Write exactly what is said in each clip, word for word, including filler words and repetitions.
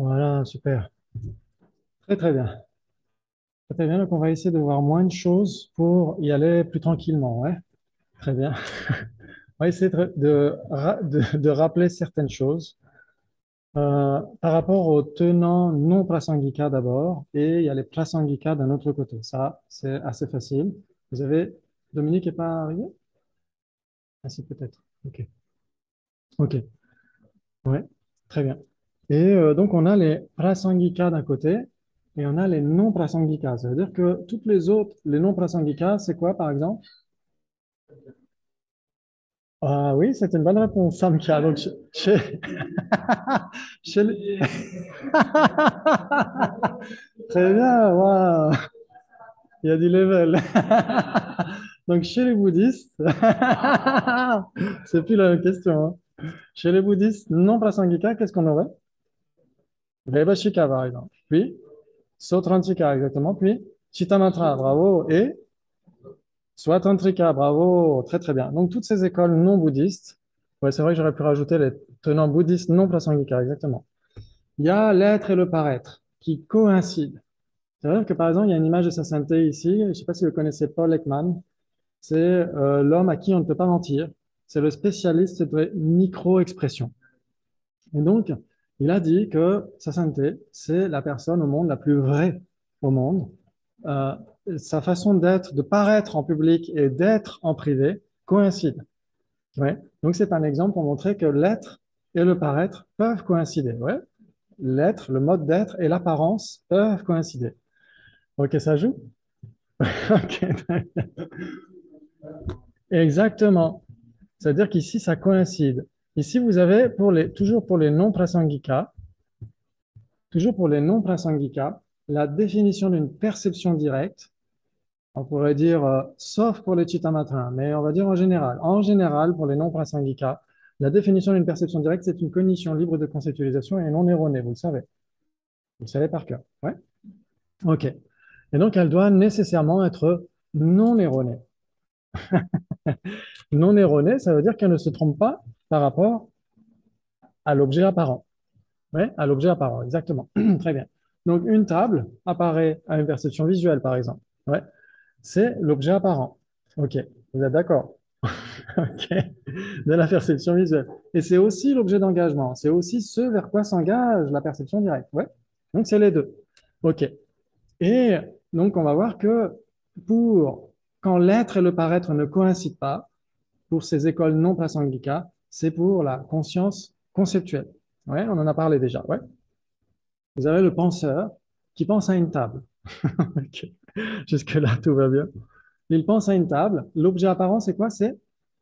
Voilà, super. Très, très bien. Très, très bien. Donc, on va essayer de voir moins de choses pour y aller plus tranquillement. Ouais, très bien. On va essayer de, de, ra- de- de rappeler certaines choses. Euh, par rapport aux tenants non prasangika d'abord, et il y a les prasangika d'un autre côté. Ça, c'est assez facile. Vous avez... Dominique n'est pas arrivé? Ah, si, peut-être. OK. OK. Ouais, très bien. Et euh, donc, on a les prasangika d'un côté et on a les non prasangika. Ça veut dire que toutes les autres, les non prasangika, c'est quoi, par exemple? Ah oui, c'est une bonne réponse, Samkhya. Donc, chez, chez- chez les- Très bien, waouh, il y a du level. Donc, chez les bouddhistes, c'est plus la même question, hein. Chez les bouddhistes non prasangika, qu'est-ce qu'on aurait? Vaibhashika, par exemple. Puis, Sautrantika, exactement. Puis, Chittamatra, bravo. Et Swatantrika, bravo. Très, très bien. Donc, toutes ces écoles non bouddhistes, ouais, c'est vrai que j'aurais pu rajouter les tenants bouddhistes non prasangika, exactement. Il y a l'être et le paraître qui coïncident. C'est-à-dire que, par exemple, il y a une image de sa sainteté ici. Je ne sais pas si vous connaissez Paul Ekman. C'est euh, l'homme à qui on ne peut pas mentir. C'est le spécialiste de micro-expression. Et donc, il a dit que sa sainteté, c'est la personne au monde la plus vraie au monde. Euh, Sa façon d'être, de paraître en public et d'être en privé coïncident. Ouais. Donc, c'est un exemple pour montrer que l'être et le paraître peuvent coïncider. Ouais. L'être, le mode d'être et l'apparence peuvent coïncider. Ok, ça joue? Ok. Exactement. C'est-à-dire qu'ici, ça coïncide. Ici, vous avez pour les, toujours pour les non-prasangika, toujours pour les non-prasangika, la définition d'une perception directe, on pourrait dire, euh, sauf pour les chittamatras, mais on va dire en général. En général, pour les non-prasangika, la définition d'une perception directe, c'est une cognition libre de conceptualisation et non erronée, vous le savez. Vous le savez par cœur. Ouais? OK. Et donc, elle doit nécessairement être non erronée. Non erronée, ça veut dire qu'elle ne se trompe pas par rapport à l'objet apparent. Ouais, à l'objet apparent, exactement. Très bien. Donc, une table apparaît à une perception visuelle, par exemple. Ouais, c'est l'objet apparent. OK, vous êtes d'accord? OK, de la perception visuelle. Et c'est aussi l'objet d'engagement. C'est aussi ce vers quoi s'engage la perception directe. Ouais, donc c'est les deux. OK. Et donc, on va voir que pour quand l'être et le paraître ne coïncident pas, pour ces écoles non prasangika, c'est pour la conscience conceptuelle. Ouais, on en a parlé déjà. Ouais. Vous avez le penseur qui pense à une table. Ok. Jusque-là, tout va bien. Il pense à une table. L'objet apparent, c'est quoi? C'est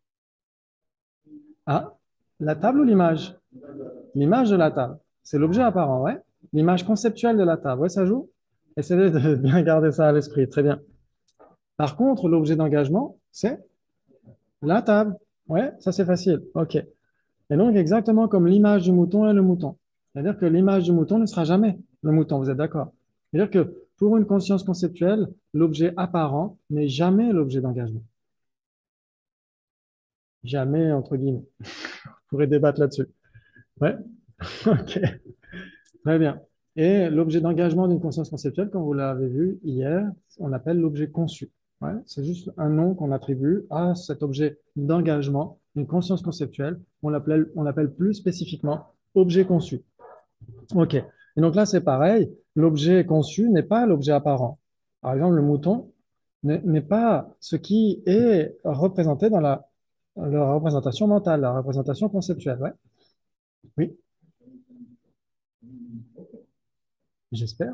ah, la table ou l'image? L'image de la table. C'est l'objet apparent, ouais. L'image conceptuelle de la table. Ouais, ça joue? Essayez de bien garder ça à l'esprit. Très bien. Par contre, l'objet d'engagement, c'est la table. Ouais, ça c'est facile. OK. Et donc, exactement comme l'image du mouton est le mouton. C'est-à-dire que l'image du mouton ne sera jamais le mouton, vous êtes d'accord? C'est-à-dire que pour une conscience conceptuelle, l'objet apparent n'est jamais l'objet d'engagement. Jamais, entre guillemets. On pourrait débattre là-dessus. Ouais, ok, très bien. Et l'objet d'engagement d'une conscience conceptuelle, comme vous l'avez vu hier, on l'appelle l'objet conçu. Ouais, c'est juste un nom qu'on attribue à cet objet d'engagement, une conscience conceptuelle. On l'appelle, on l'appelle plus spécifiquement objet conçu. OK. Et donc là, c'est pareil. L'objet conçu n'est pas l'objet apparent. Par exemple, le mouton n'est n'est pas ce qui est représenté dans la, la représentation mentale, la représentation conceptuelle. Ouais. Oui, j'espère.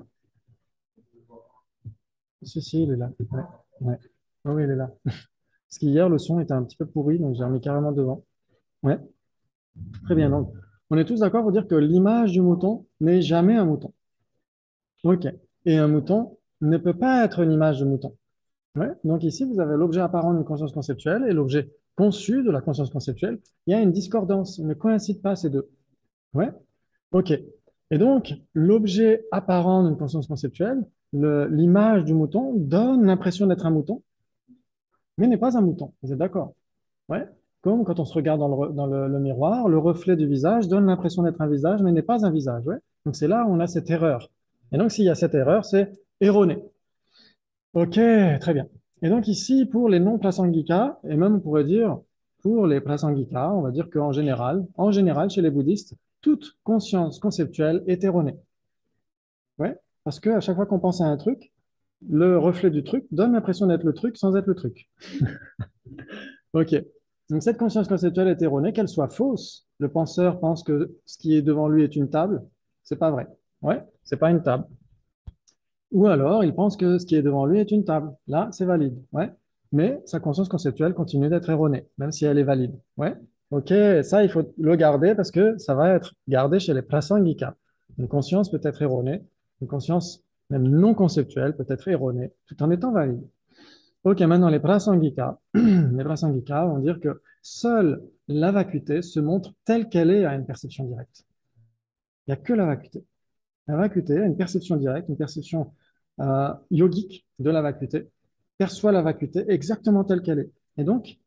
Si, si, il est là. Ouais. Ouais. Oui, oui, il est là. Parce qu'hier, le son était un petit peu pourri, donc j'ai remis carrément devant. Ouais. Très bien. Donc, on est tous d'accord pour dire que l'image du mouton n'est jamais un mouton. OK. Et un mouton ne peut pas être une image de mouton. Ouais. Donc ici, vous avez l'objet apparent d'une conscience conceptuelle et l'objet conçu de la conscience conceptuelle. Il y a une discordance, ils ne coïncident pas ces deux. Ouais. OK. Et donc, l'objet apparent d'une conscience conceptuelle, le- l'image du mouton, donne l'impression d'être un mouton, mais n'est pas un mouton. Vous êtes d'accord? Ouais. Comme quand on se regarde dans le, re- dans le- le miroir, le reflet du visage donne l'impression d'être un visage, mais n'est pas un visage. Ouais. Donc c'est là où on a cette erreur. Et donc s'il y a cette erreur, c'est erroné. Ok, très bien. Et donc ici, pour les non-prasangika, et même on pourrait dire pour les prasangika, on va dire qu'en général, en général, chez les bouddhistes, toute conscience conceptuelle est erronée. Ouais, parce qu'à chaque fois qu'on pense à un truc, le reflet du truc donne l'impression d'être le truc sans être le truc. Ok. Donc cette conscience conceptuelle est erronée, qu'elle soit fausse. Le penseur pense que ce qui est devant lui est une table. C'est pas vrai. Ouais, c'est pas une table. Ou alors il pense que ce qui est devant lui est une table. Là, c'est valide. Ouais. Mais sa conscience conceptuelle continue d'être erronée, même si elle est valide. Ouais. Ok, ça, il faut le garder parce que ça va être gardé chez les prasangika. Une conscience peut être erronée, une conscience même non conceptuelle peut être erronée, tout en étant valide. Ok, maintenant les prasangika. Les prasangika vont dire que seule la vacuité se montre telle qu'elle est à une perception directe. Il n'y a que la vacuité. La vacuité a une perception directe, une perception euh, yogique de la vacuité, perçoit la vacuité exactement telle qu'elle est. Et donc,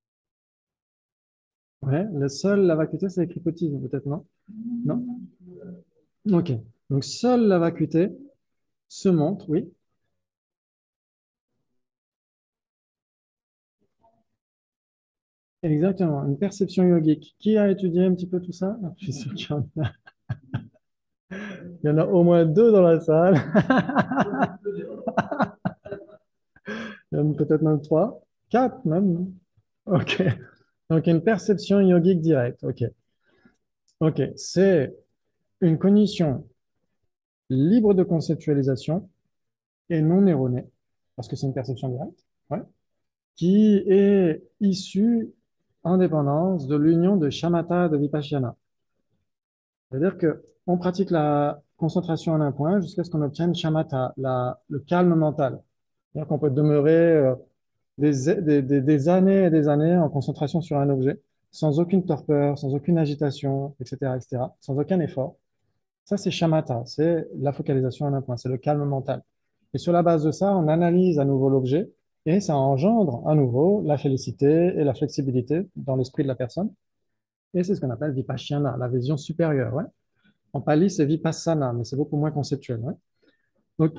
ouais, le seul la vacuité, c'est l'écripotisme, peut-être, non? Non? Ok. Donc, seule la vacuité se montre, oui, exactement, une perception yogique. Qui a étudié un petit peu tout ça? Je suis sûr qu'il y en a. Il y en a au moins deux dans la salle. Il y en a peut-être même trois, quatre même. Ok. Donc, une perception yogique directe. Ok. Ok. C'est une cognition libre de conceptualisation et non erronée, parce que c'est une perception directe, ouais, qui est issue en dépendance de l'union de shamatha et de vipassana. C'est-à-dire que on pratique la concentration en un point jusqu'à ce qu'on obtienne shamatha, la, le calme mental. C'est-à-dire qu'on peut demeurer euh, des, des, des, des années et des années en concentration sur un objet, sans aucune torpeur, sans aucune agitation, et cetera, et cetera, sans aucun effort. Ça, c'est shamatha, c'est la focalisation en un point, c'est le calme mental. Et sur la base de ça, on analyse à nouveau l'objet et ça engendre à nouveau la félicité et la flexibilité dans l'esprit de la personne. Et c'est ce qu'on appelle vipassana, la vision supérieure. Ouais. En pali, c'est vipassana, mais c'est beaucoup moins conceptuel. Ouais. Donc,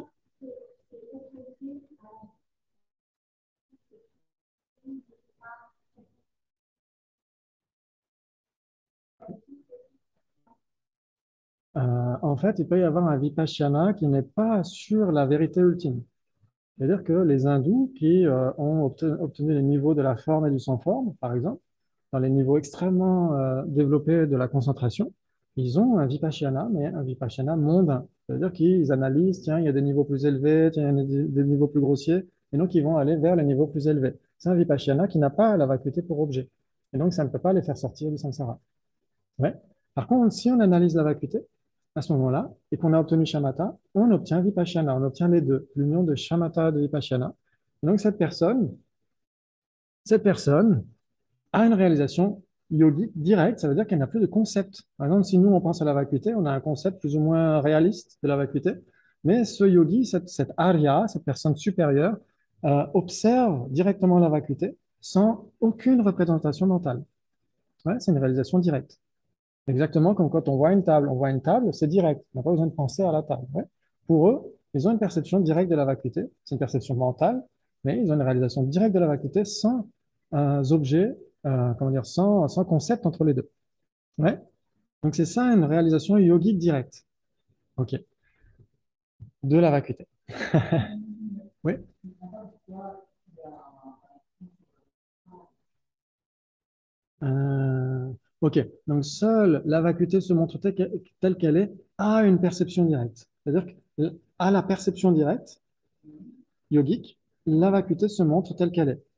euh, en fait, il peut y avoir un vipassana qui n'est pas sur la vérité ultime. C'est-à-dire que les hindous qui euh, ont obtenu, obtenu les niveaux de la forme et du sans-forme, par exemple, dans les niveaux extrêmement euh, développés de la concentration, ils ont un vipassana, mais un vipassana mondain. C'est-à-dire qu'ils analysent, tiens, il y a des niveaux plus élevés, tiens, il y a des, des niveaux plus grossiers, et donc ils vont aller vers les niveaux plus élevés. C'est un vipassana qui n'a pas la vacuité pour objet. Et donc ça ne peut pas les faire sortir du samsara. Ouais. Par contre, si on analyse la vacuité, à ce moment-là, et qu'on a obtenu shamatha, on obtient vipassana, on obtient les deux, l'union de shamatha et de vipassana. Et donc cette personne, cette personne a une réalisation yogique directe, ça veut dire qu'elle n'a plus de concept. Par exemple, si nous on pense à la vacuité, on a un concept plus ou moins réaliste de la vacuité, mais ce yogi, cette, cette arya, cette personne supérieure, euh, observe directement la vacuité sans aucune représentation mentale. Ouais, c'est une réalisation directe. Exactement comme quand on voit une table. On voit une table, c'est direct. On n'a pas besoin de penser à la table. Ouais. Pour eux, ils ont une perception directe de la vacuité. C'est une perception mentale, mais ils ont une réalisation directe de la vacuité sans euh, objet, euh, comment dire, sans, sans concept entre les deux. Ouais. Donc c'est ça une réalisation yogique directe. OK. De la vacuité. Oui. Euh, OK. Donc seule la vacuité se montre telle qu'elle telle qu'elle est à une perception directe. C'est-à-dire qu'à la perception directe, yogique, la vacuité se montre telle qu'elle est.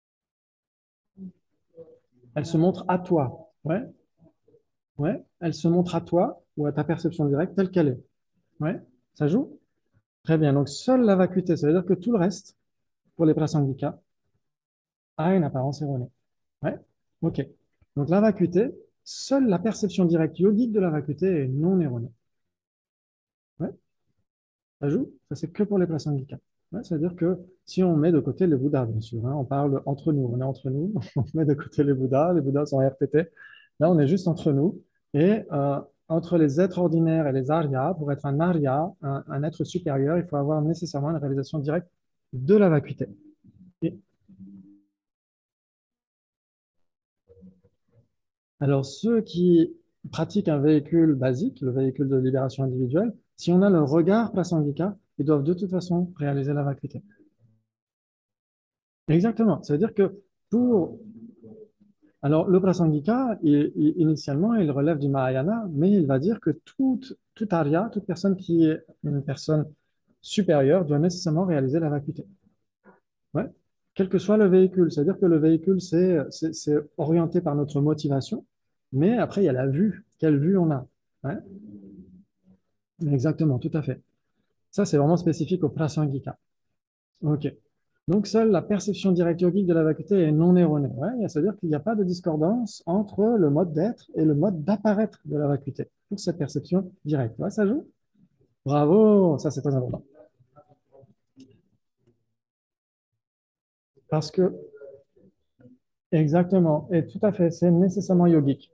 Elle se montre à toi. Ouais, ouais. Elle se montre à toi ou à ta perception directe telle qu'elle est. Ouais, ça joue? Très bien. Donc, seule la vacuité, ça veut dire que tout le reste, pour les prasangika, a une apparence erronée. Ouais, ok. Donc, la vacuité, seule la perception directe yogique de la vacuité est non erronée. Ouais, ça joue? Ça, c'est que pour les prasangika. Ouais, ça veut dire que si on met de côté les Bouddhas, bien sûr, hein, on parle entre nous, on est entre nous, on met de côté les Bouddhas, les Bouddhas sont R T T. Là, on est juste entre nous. Et euh, entre les êtres ordinaires et les Arya, pour être un Arya, un, un être supérieur, il faut avoir nécessairement une réalisation directe de la vacuité. Et alors, ceux qui pratiquent un véhicule basique, le véhicule de libération individuelle, si on a le regard prasangika, ils doivent de toute façon réaliser la vacuité. Exactement. Ça veut dire que pour... Alors, le prasangika, il- il- initialement, il relève du Mahayana, mais il va dire que toute, toute Arya, toute personne qui est une personne supérieure, doit nécessairement réaliser la vacuité. Ouais. Quel que soit le véhicule. C'est-à-dire que le véhicule, c'est c'est- c'est orienté par notre motivation, mais après, il y a la vue. Quelle vue on a? Ouais. Exactement, tout à fait. Ça, c'est vraiment spécifique au prasangika. OK. Donc, seule la perception directe yogique de la vacuité est non erronée. Ouais, c'est-à-dire qu'il n'y a pas de discordance entre le mode d'être et le mode d'apparaître de la vacuité pour cette perception directe. Ouais, ça joue? Bravo, ça c'est très important. Parce que, exactement, et tout à fait, c'est nécessairement yogique.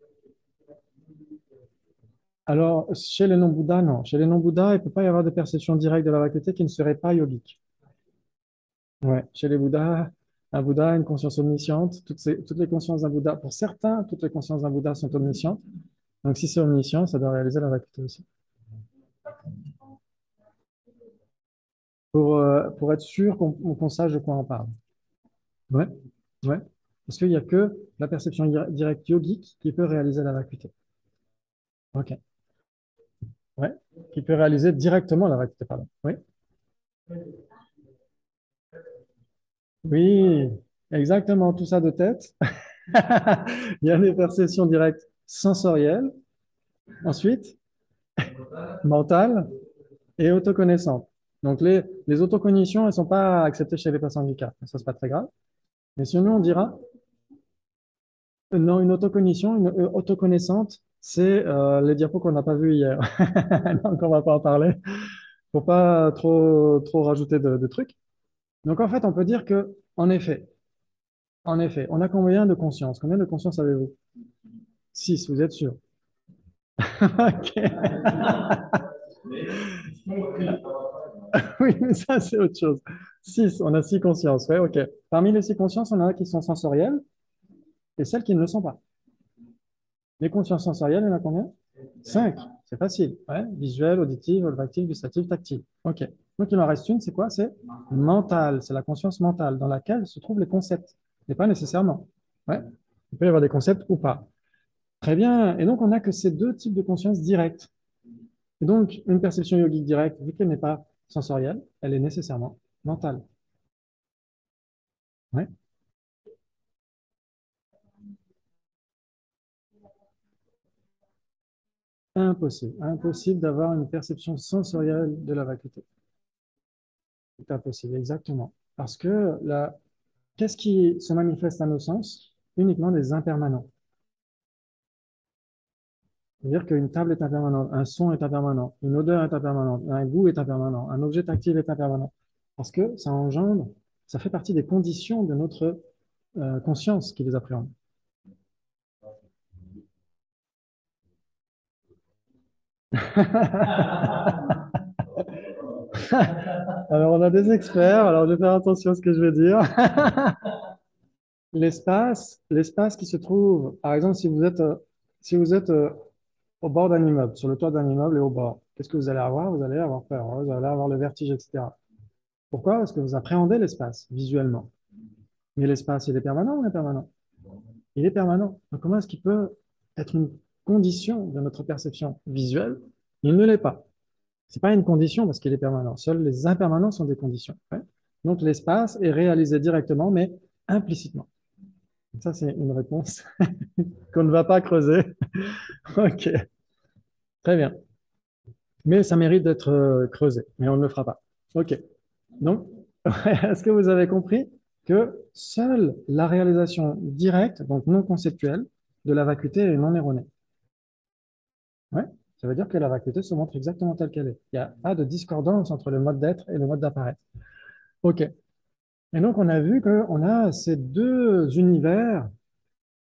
Alors, chez les non-bouddhas, non. Chez les non-bouddhas, il ne peut pas y avoir de perception directe de la vacuité qui ne serait pas yogique. Ouais. Chez les bouddhas, un bouddha a une conscience omnisciente. Toutes, ces- toutes les consciences d'un bouddha, pour certains, toutes les consciences d'un bouddha sont omniscientes. Donc, si c'est omniscient, ça doit réaliser la vacuité aussi. Pour, euh, pour être sûr qu'on qu'on sache de quoi on parle. Ouais, ouais. Parce qu'il n'y a que la perception dir- directe yogique qui peut réaliser la vacuité. OK. Ouais. Qui peut réaliser directement la vacuité, pardon. Oui. Oui, exactement, tout ça de tête. Il y a des perceptions directes sensorielles, ensuite mentales et autoconnaisantes. Donc les, les autocognitions, elles ne sont pas acceptées chez les personnes handicapées. Ça, c'est pas très grave. Mais sinon, on dira, euh, non, une autocognition, une euh, autoconnaissante, c'est euh, les diapos qu'on n'a pas vus hier. Donc, on va pas en parler. Faut pas trop, trop rajouter de, de trucs. Donc, en fait, on peut dire que, en effet, en effet, on a combien de conscience? Combien de conscience avez-vous? Six, vous êtes sûr? Ok. Oui, mais ça, c'est autre chose. Six, on a six consciences. Ouais, ok. Parmi les six consciences, on en a qui sont sensorielles et celles qui ne le sont pas. Les consciences sensorielles, il y en a combien? Cinq. C'est facile. Ouais. Visuel, auditive, olfactive, gustative, tactile. Ok. Donc, il en reste une, c'est quoi? C'est mental. C'est la conscience mentale dans laquelle se trouvent les concepts. Mais pas nécessairement. Ouais. Il peut y avoir des concepts ou pas. Très bien. Et donc, on n'a que ces deux types de conscience directes. Et donc, une perception yogique directe, vu qu'elle n'est pas sensorielle, elle est nécessairement mentale. Ouais. Impossible. Impossible d'avoir une perception sensorielle de la vacuité. C'est impossible, exactement. Parce que la... qu'est-ce qui se manifeste à nos sens? Uniquement des impermanents. C'est-à-dire qu'une table est impermanente, un son est impermanent, une odeur est impermanente, un goût est impermanent, un objet tactile est impermanent. Parce que ça engendre, ça fait partie des conditions de notre euh, conscience qui les appréhende. Alors, on a des experts, alors je vais faire attention à ce que je vais dire. L'espace, l'espace qui se trouve, par exemple, si vous êtes, euh, si vous êtes euh, au bord d'un immeuble, sur le toit d'un immeuble et au bord, qu'est-ce que vous allez avoir? Vous allez avoir peur, hein, vous allez avoir le vertige, et cetera. Pourquoi? Parce que vous appréhendez l'espace visuellement. Mais l'espace, il est permanent ou impermanent? Il est permanent. Donc, comment est-ce qu'il peut être une condition de notre perception visuelle? Il ne l'est pas. C'est pas une condition parce qu'il est permanent. Seuls les impermanents sont des conditions. Ouais. Donc, l'espace est réalisé directement, mais implicitement. Ça, c'est une réponse qu'on ne va pas creuser. OK, très bien. Mais ça mérite d'être euh, creusé, mais on ne le fera pas. OK. Donc, est-ce que vous avez compris que seule la réalisation directe, donc non conceptuelle, de la vacuité est non erronée? Ouais. Ça veut dire que la vacuité se montre exactement telle qu'elle est. Il n'y a pas de discordance entre le mode d'être et le mode d'apparaître. OK. Et donc, on a vu qu'on a ces deux univers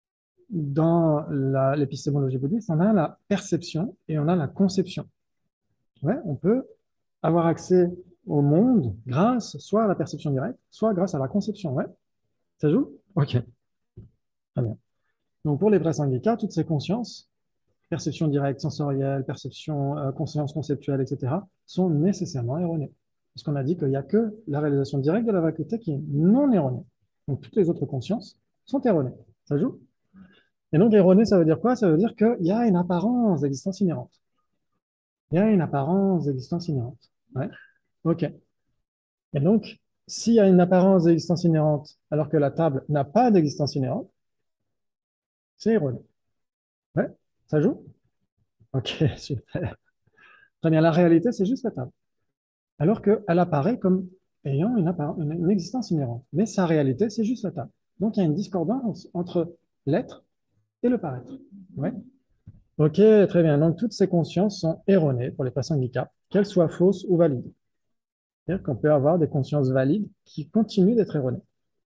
dans la- l'épistémologie bouddhiste, on a la perception et on a la conception. Ouais, on peut avoir accès au monde grâce soit à la perception directe, soit grâce à la conception. Ouais, ça joue? Ok, très bien. Donc pour les prasangika, toutes ces consciences, perception directe, sensorielle, perception, euh, conscience conceptuelle, et cetera, sont nécessairement erronées. Parce qu'on a dit qu'il n'y a que la réalisation directe de la vacuité qui est non erronée. Donc toutes les autres consciences sont erronées. Ça joue? Et donc erroné, ça veut dire quoi? Ça veut dire qu'il y a une apparence d'existence inhérente. Il y a une apparence d'existence inhérente. Ouais. OK. Et donc, s'il y a une apparence d'existence inhérente alors que la table n'a pas d'existence inhérente, c'est erroné. Ouais. Ça joue? OK, super. Très bien. La réalité, c'est juste la table. Alors qu'elle apparaît comme ayant une, appar- une- une existence inhérente. Mais sa réalité, c'est juste la table. Donc, il y a une discordance entre l'être et le paraître. Ouais. OK, très bien. Donc, toutes ces consciences sont erronées pour les prasangika, qu'elles soient fausses ou valides. C'est-à-dire qu'on peut avoir des consciences valides qui continuent d'être erronées.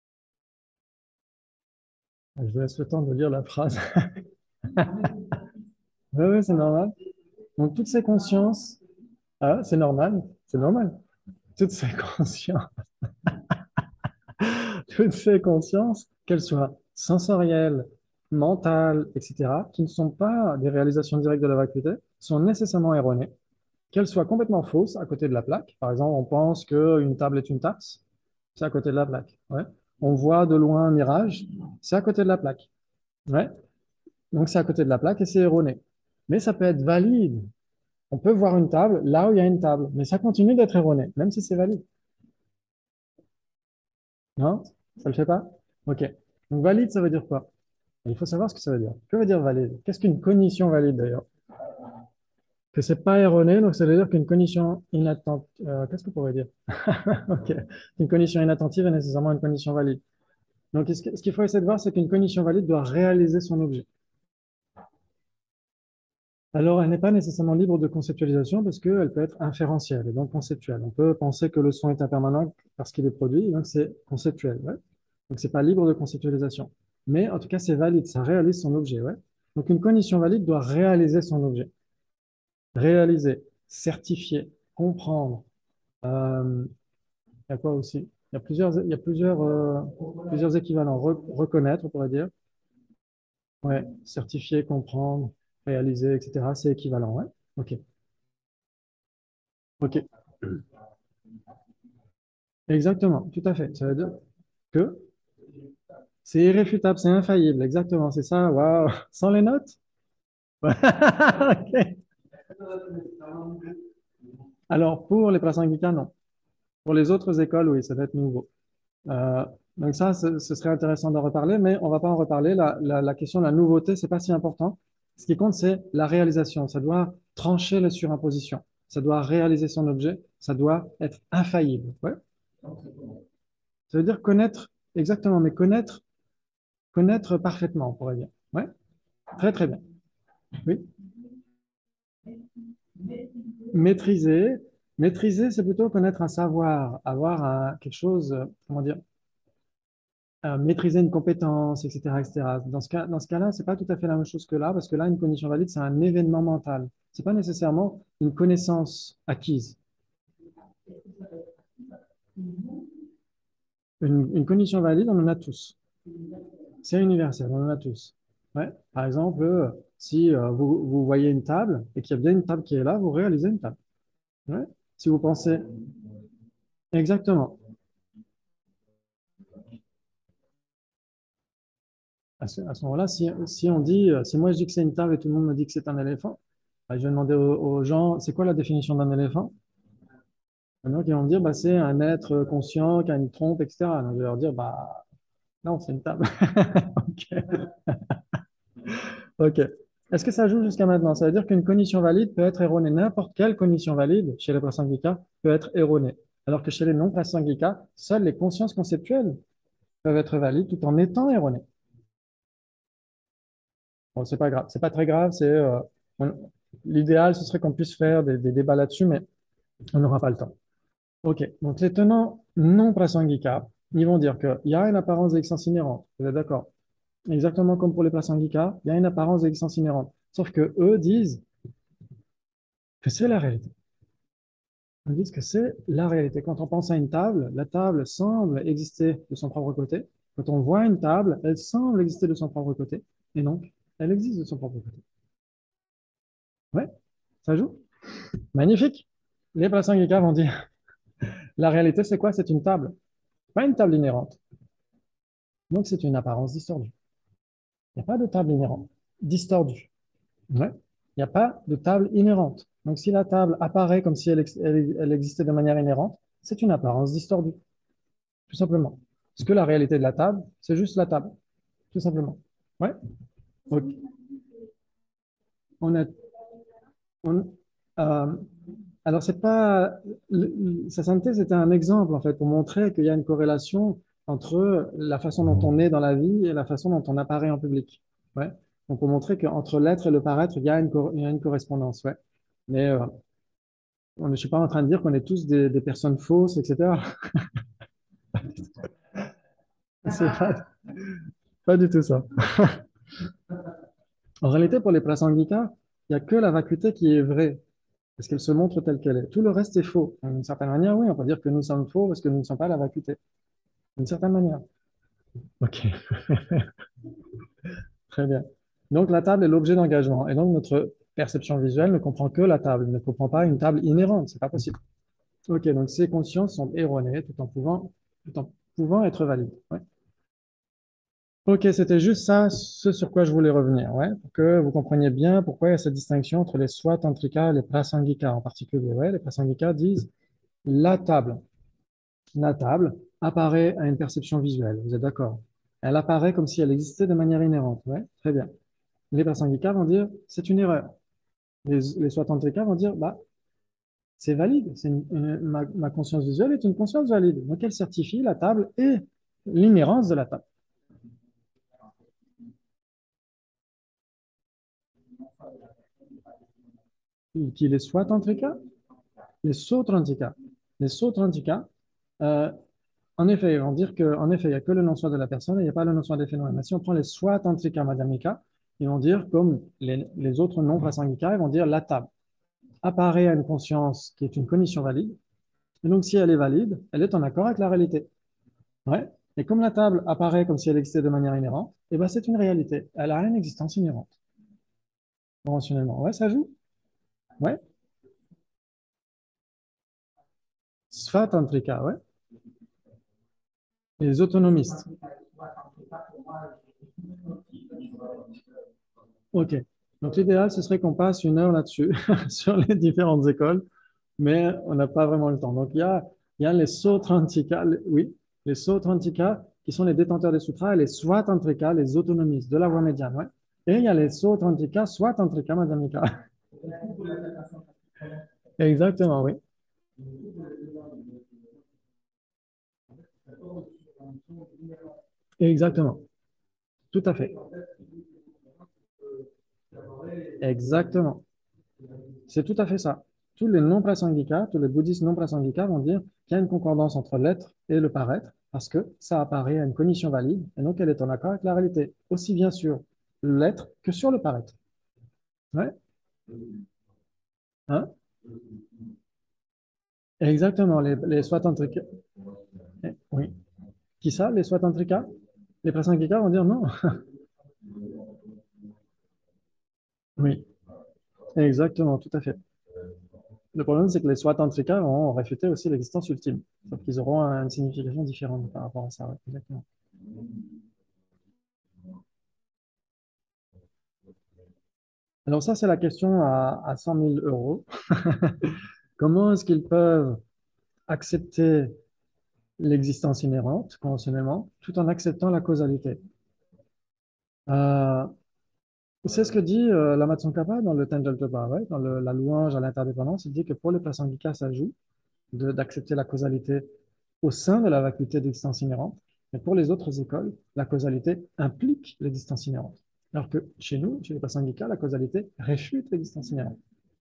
Je vous laisse le temps de lire la phrase. Oui, oui, c'est normal. Donc, toutes ces consciences, ah, c'est normal, c'est normal. Toutes ces consciences, toutes ces consciences, qu'elles soient sensorielles, mentales, et cetera, qui ne sont pas des réalisations directes de la vacuité, sont nécessairement erronées. Qu'elles soient complètement fausses à côté de la plaque. Par exemple, on pense qu'une table est une tasse, c'est à côté de la plaque. Ouais. On voit de loin un mirage, c'est à côté de la plaque. Ouais. Donc, c'est à côté de la plaque et c'est erroné. Mais ça peut être valide. On peut voir une table là où il y a une table, mais ça continue d'être erroné, même si c'est valide. Non? Ça le fait pas? OK. Donc, valide, ça veut dire quoi? Il faut savoir ce que ça veut dire. Que veut dire valide? Qu'est-ce qu'une cognition valide d'ailleurs? Que c'est pas erroné, donc ça veut dire qu'une cognition inattentive. Qu'est-ce qu'on pourrait dire? OK. Une cognition inattentive est nécessairement une cognition valide. Donc, ce qu'il faut essayer de voir, c'est qu'une cognition valide doit réaliser son objet. Alors, elle n'est pas nécessairement libre de conceptualisation parce qu'elle peut être inférentielle et donc conceptuelle. On peut penser que le son est impermanent parce qu'il est produit, et donc c'est conceptuel. Ouais. Donc, c'est pas libre de conceptualisation. Mais en tout cas, c'est valide, ça réalise son objet. Ouais. Donc, une cognition valide doit réaliser son objet. Réaliser, certifier, comprendre. Euh, il y a quoi aussi? Il y a plusieurs, il y a plusieurs, euh, plusieurs équivalents. Re- reconnaître, on pourrait dire. Ouais. Certifier, comprendre, réaliser, et cetera. C'est équivalent. Ouais. OK. OK. Exactement, tout à fait. Ça veut dire que c'est irréfutable, c'est infaillible. Exactement, c'est ça. Waouh! Sans les notes? Ouais. Ok. Alors, pour les prasangika, non. Pour les autres écoles, oui, ça va être nouveau. Euh, donc ça, ce, ce serait intéressant d'en reparler, mais on va pas en reparler. La, la, la question de la nouveauté, c'est pas si important. Ce qui compte, c'est la réalisation. Ça doit trancher la surimposition. Ça doit réaliser son objet. Ça doit être infaillible. Ouais. Ça veut dire connaître, exactement, mais connaître, connaître parfaitement, on pourrait dire. Ouais. Très, très bien. Oui. Maîtriser. Maîtriser, c'est plutôt connaître un savoir, avoir un- quelque chose, euh, comment dire, euh, maîtriser une compétence, et cetera, et cetera. Dans ce cas, dans ce cas-là, c'est pas tout à fait la même chose que là, parce que là, une cognition valide, c'est un événement mental. C'est pas nécessairement une connaissance acquise. Une, une cognition valide, on en a tous. C'est universel, on en a tous. Ouais. Par exemple, euh, si euh, vous, vous voyez une table et qu'il y a bien une table qui est là, vous réalisez une table. Ouais. Si vous pensez exactement. À ce, à ce moment-là, si, si on dit, euh, si moi je dis que c'est une table et tout le monde me dit que c'est un éléphant, bah, je vais demander aux, aux gens, c'est quoi la définition d'un éléphant? Et donc, ils vont me dire, bah, c'est un être conscient qui a une trompe, et cetera. Donc, je vais leur dire, bah, non, c'est une table. Ok. Ok. Est-ce que ça joue jusqu'à maintenant? Ça veut dire qu'une cognition valide peut être erronée. N'importe quelle cognition valide chez les prasangika peut être erronée. Alors que chez les non-prasangika, seules les consciences conceptuelles peuvent être valides tout en étant erronées. Bon, c'est pas grave, c'est pas très grave. C'est euh, on- l'idéal, ce serait qu'on puisse faire des, des débats là-dessus, mais on n'aura pas le temps. Ok, donc les tenants non prasangika, ils vont dire qu'il y a une apparence d'existence inhérente. Vous êtes d'accord? Exactement comme pour les Prasangika, il y a une apparence d'existence inhérente. Sauf que eux disent que c'est la réalité. Ils disent que c'est la réalité. Quand on pense à une table, la table semble exister de son propre côté. Quand on voit une table, elle semble exister de son propre côté. Et donc, elle existe de son propre côté. Ouais, ça joue. Magnifique. Les Prasangika vont dire, la réalité, c'est quoi? C'est une table. Pas une table inhérente. Donc, c'est une apparence distordue. Il n'y a pas de table inhérente. Distordue. Ouais. Il n'y a pas de table inhérente. Donc, si la table apparaît comme si elle, ex- elle- elle existait de manière inhérente, c'est une apparence distordue, tout simplement. Parce que la réalité de la table, c'est juste la table, tout simplement. Ouais. Ok. On a, on- euh, alors, c'est pas. le- le- Sa synthèse était un exemple, en fait, pour montrer qu'il y a une corrélation entre la façon dont on est dans la vie et la façon dont on apparaît en public. Ouais. Donc, pour montrer qu'entre l'être et le paraître, il y a une, cor- il y a une correspondance. Ouais. Mais euh, on- je ne suis pas en train de dire qu'on est tous des, des personnes fausses, et cetera. C'est pas, pas du tout ça. En réalité, pour les prasangika, il n'y a que la vacuité qui est vraie, parce qu'elle se montre telle qu'elle est. Tout le reste est faux. D'une certaine manière, oui, on peut dire que nous sommes faux parce que nous ne sommes pas la vacuité. D'une certaine manière. Ok, très bien. Donc la table est l'objet d'engagement. Et donc notre perception visuelle ne comprend que la table, ne comprend pas une table inhérente. C'est pas possible. Ok, donc ces consciences sont erronées tout en pouvant, tout en pouvant être valides. Ouais. Ok, c'était juste ça, ce sur quoi je voulais revenir, ouais, pour que vous compreniez bien pourquoi il y a cette distinction entre les swatantrika et les prasangika en particulier. Ouais, les prasangika disent la table. La table apparaît à une perception visuelle, vous êtes d'accord? Elle apparaît comme si elle existait de manière inhérente. Ouais, très bien. Les prasangika vont dire c'est une erreur. Les, les swatantrika vont dire bah, c'est valide, c'est une- une- ma, ma conscience visuelle est une conscience valide. Donc elle certifie la table et l'inhérence de la table. Qui les swatantrika? Les Sautrantika. Les Sautrantika, euh, en effet, ils vont dire qu'en effet, il n'y a que le non-soi de la personne et il n'y a pas le non-soi des phénomènes. Mais si on prend les Swatantrika Madhyamika, ils vont dire, comme les, les autres non-prasangika, ils vont dire la table apparaît à une conscience qui est une condition valide. Et donc, si elle est valide, elle est en accord avec la réalité. Ouais. Et comme la table apparaît comme si elle existait de manière inhérente, eh ben, c'est une réalité. Elle a une existence inhérente, conventionnellement. Ouais, ça joue? Ouais. Svatantrika, ouais. Et les autonomistes. OK. Donc, l'idéal, ce serait qu'on passe une heure là-dessus, sur les différentes écoles, mais on n'a pas vraiment le temps. Donc, il y a, il y a les Sautrantika, les- oui, les Sautrantika, qui sont les détenteurs des sutras, et les Swatantrika, les autonomistes de la voie médiane, ouais. Et il y a les Sautrantika, Swatantrika, Madhyamika. Exactement, oui. Exactement. Tout à fait. Exactement. C'est tout à fait ça. Tous les non-prasangika, tous les bouddhistes non-prasangika vont dire qu'il y a une concordance entre l'être et le paraître, parce que ça apparaît à une cognition valide, et donc elle est en accord avec la réalité, aussi bien sur l'être que sur le paraître. Ouais, hein? Exactement, les, les swatantrika. Eh, oui. Qui ça, les swatantrika? Les prasangika vont dire non. Oui, exactement, tout à fait. Le problème, c'est que les swatantrika vont réfuter aussi l'existence ultime, sauf qu'ils auront une signification différente par rapport à ça. Ouais, exactement. Alors ça, c'est la question à, à cent mille euros. Comment est-ce qu'ils peuvent accepter l'existence inhérente, conventionnellement, tout en acceptant la causalité? Euh, c'est ce que dit euh, Lama Tsongkhapa dans le Tenjel Toba, ouais, dans le- la louange à l'interdépendance. Il dit que pour les Prasangika, ça joue de- d'accepter la causalité au sein de la vacuité d'existence inhérente. Mais pour les autres écoles, la causalité implique l'existence inhérente. Alors que chez nous, chez les Prasangika, la causalité réfute l'existence inhérente.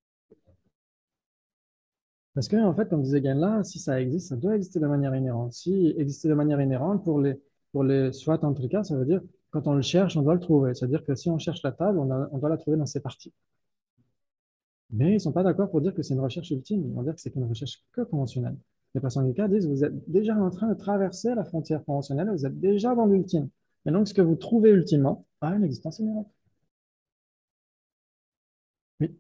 Parce que, en fait, comme disait Gain si ça existe, ça doit exister de manière inhérente. Si exister de manière inhérente pour les, pour les Swatantrika, ça veut dire quand on le cherche, on doit le trouver. C'est-à-dire que si on cherche la table, on, a- on doit la trouver dans ses parties. Mais ils ne sont pas d'accord pour dire que c'est une recherche ultime. Ils vont dire que c'est qu'une recherche que conventionnelle. Les Prasangika disent vous êtes déjà en train de traverser la frontière conventionnelle, vous êtes déjà dans l'ultime. Et donc, ce que vous trouvez ultimement a une existence inhérente. Oui.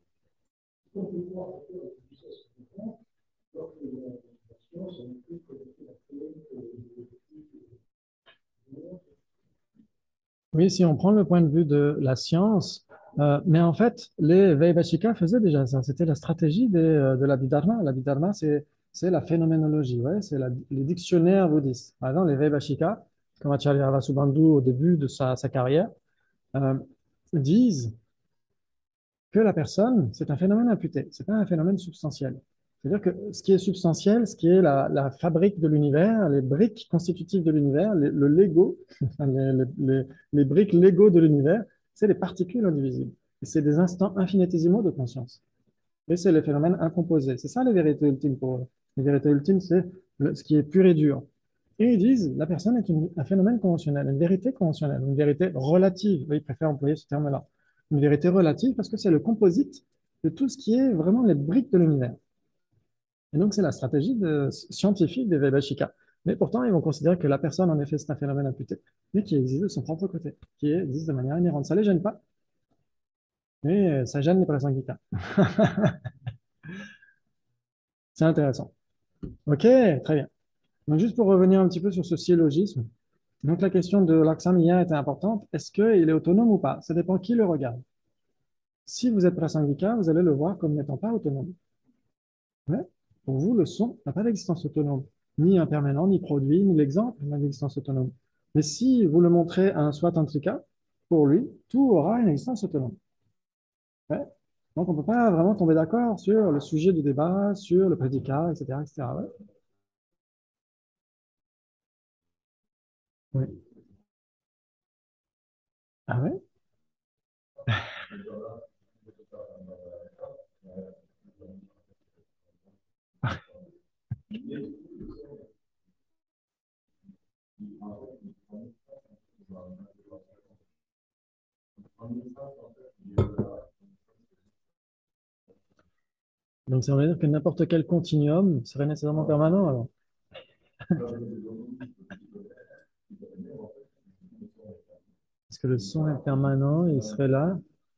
Oui, si on prend le point de vue de la science, euh, mais en fait, les Vaibhashika faisaient déjà ça. C'était la stratégie des, euh, de l'Abhidharma. L'Abhidharma, c'est, c'est la phénoménologie, ouais, c'est la- les dictionnaires bouddhistes. Par exemple, les Vaibhashika, comme Acharya Vasubandhu au début de sa, sa carrière, euh, disent que la personne, c'est un phénomène imputé, c'est pas un phénomène substantiel. C'est-à-dire que ce qui est substantiel, ce qui est la, la fabrique de l'univers, les briques constitutives de l'univers, les- le Lego, les, les- les- les briques Lego de l'univers, c'est les particules indivisibles. Et c'est des instants infinitésimaux de conscience. Et c'est les phénomènes incomposés. C'est ça les vérités ultimes pour eux. Les vérités ultimes, c'est le- ce qui est pur et dur. Et ils disent, la personne est une- un phénomène conventionnel, une vérité conventionnelle, une vérité relative. Oui, ils préfèrent employer ce terme-là. Une vérité relative parce que c'est le composite de tout ce qui est vraiment les briques de l'univers. Et donc, c'est la stratégie de- scientifique des Vaibhashika. Mais pourtant, ils vont considérer que la personne, en effet, c'est un phénomène imputé, mais qui existe de son propre côté, qui existe de manière inhérente. Ça ne les gêne pas, mais euh, ça gêne les Prasangika. C'est intéressant. Ok, très bien. Donc, juste pour revenir un petit peu sur ce syllogisme, donc la question de l'Aksamya était importante. Est-ce qu'il est autonome ou pas? Ça dépend qui le regarde. Si vous êtes Prasangika, vous allez le voir comme n'étant pas autonome. Mais pour vous, le son n'a pas d'existence autonome, ni impermanent, ni produit, ni l'exemple n'a d'existence autonome. Mais si vous le montrez à un swatantrika, pour lui, tout aura une existence autonome. Ouais. Donc on ne peut pas vraiment tomber d'accord sur le sujet du débat, sur le prédicat, et cetera, et cetera. Ouais. Oui. Ah ouais? Donc ça veut dire que n'importe quel continuum serait nécessairement permanent alors. Parce que le son est permanent, il serait là,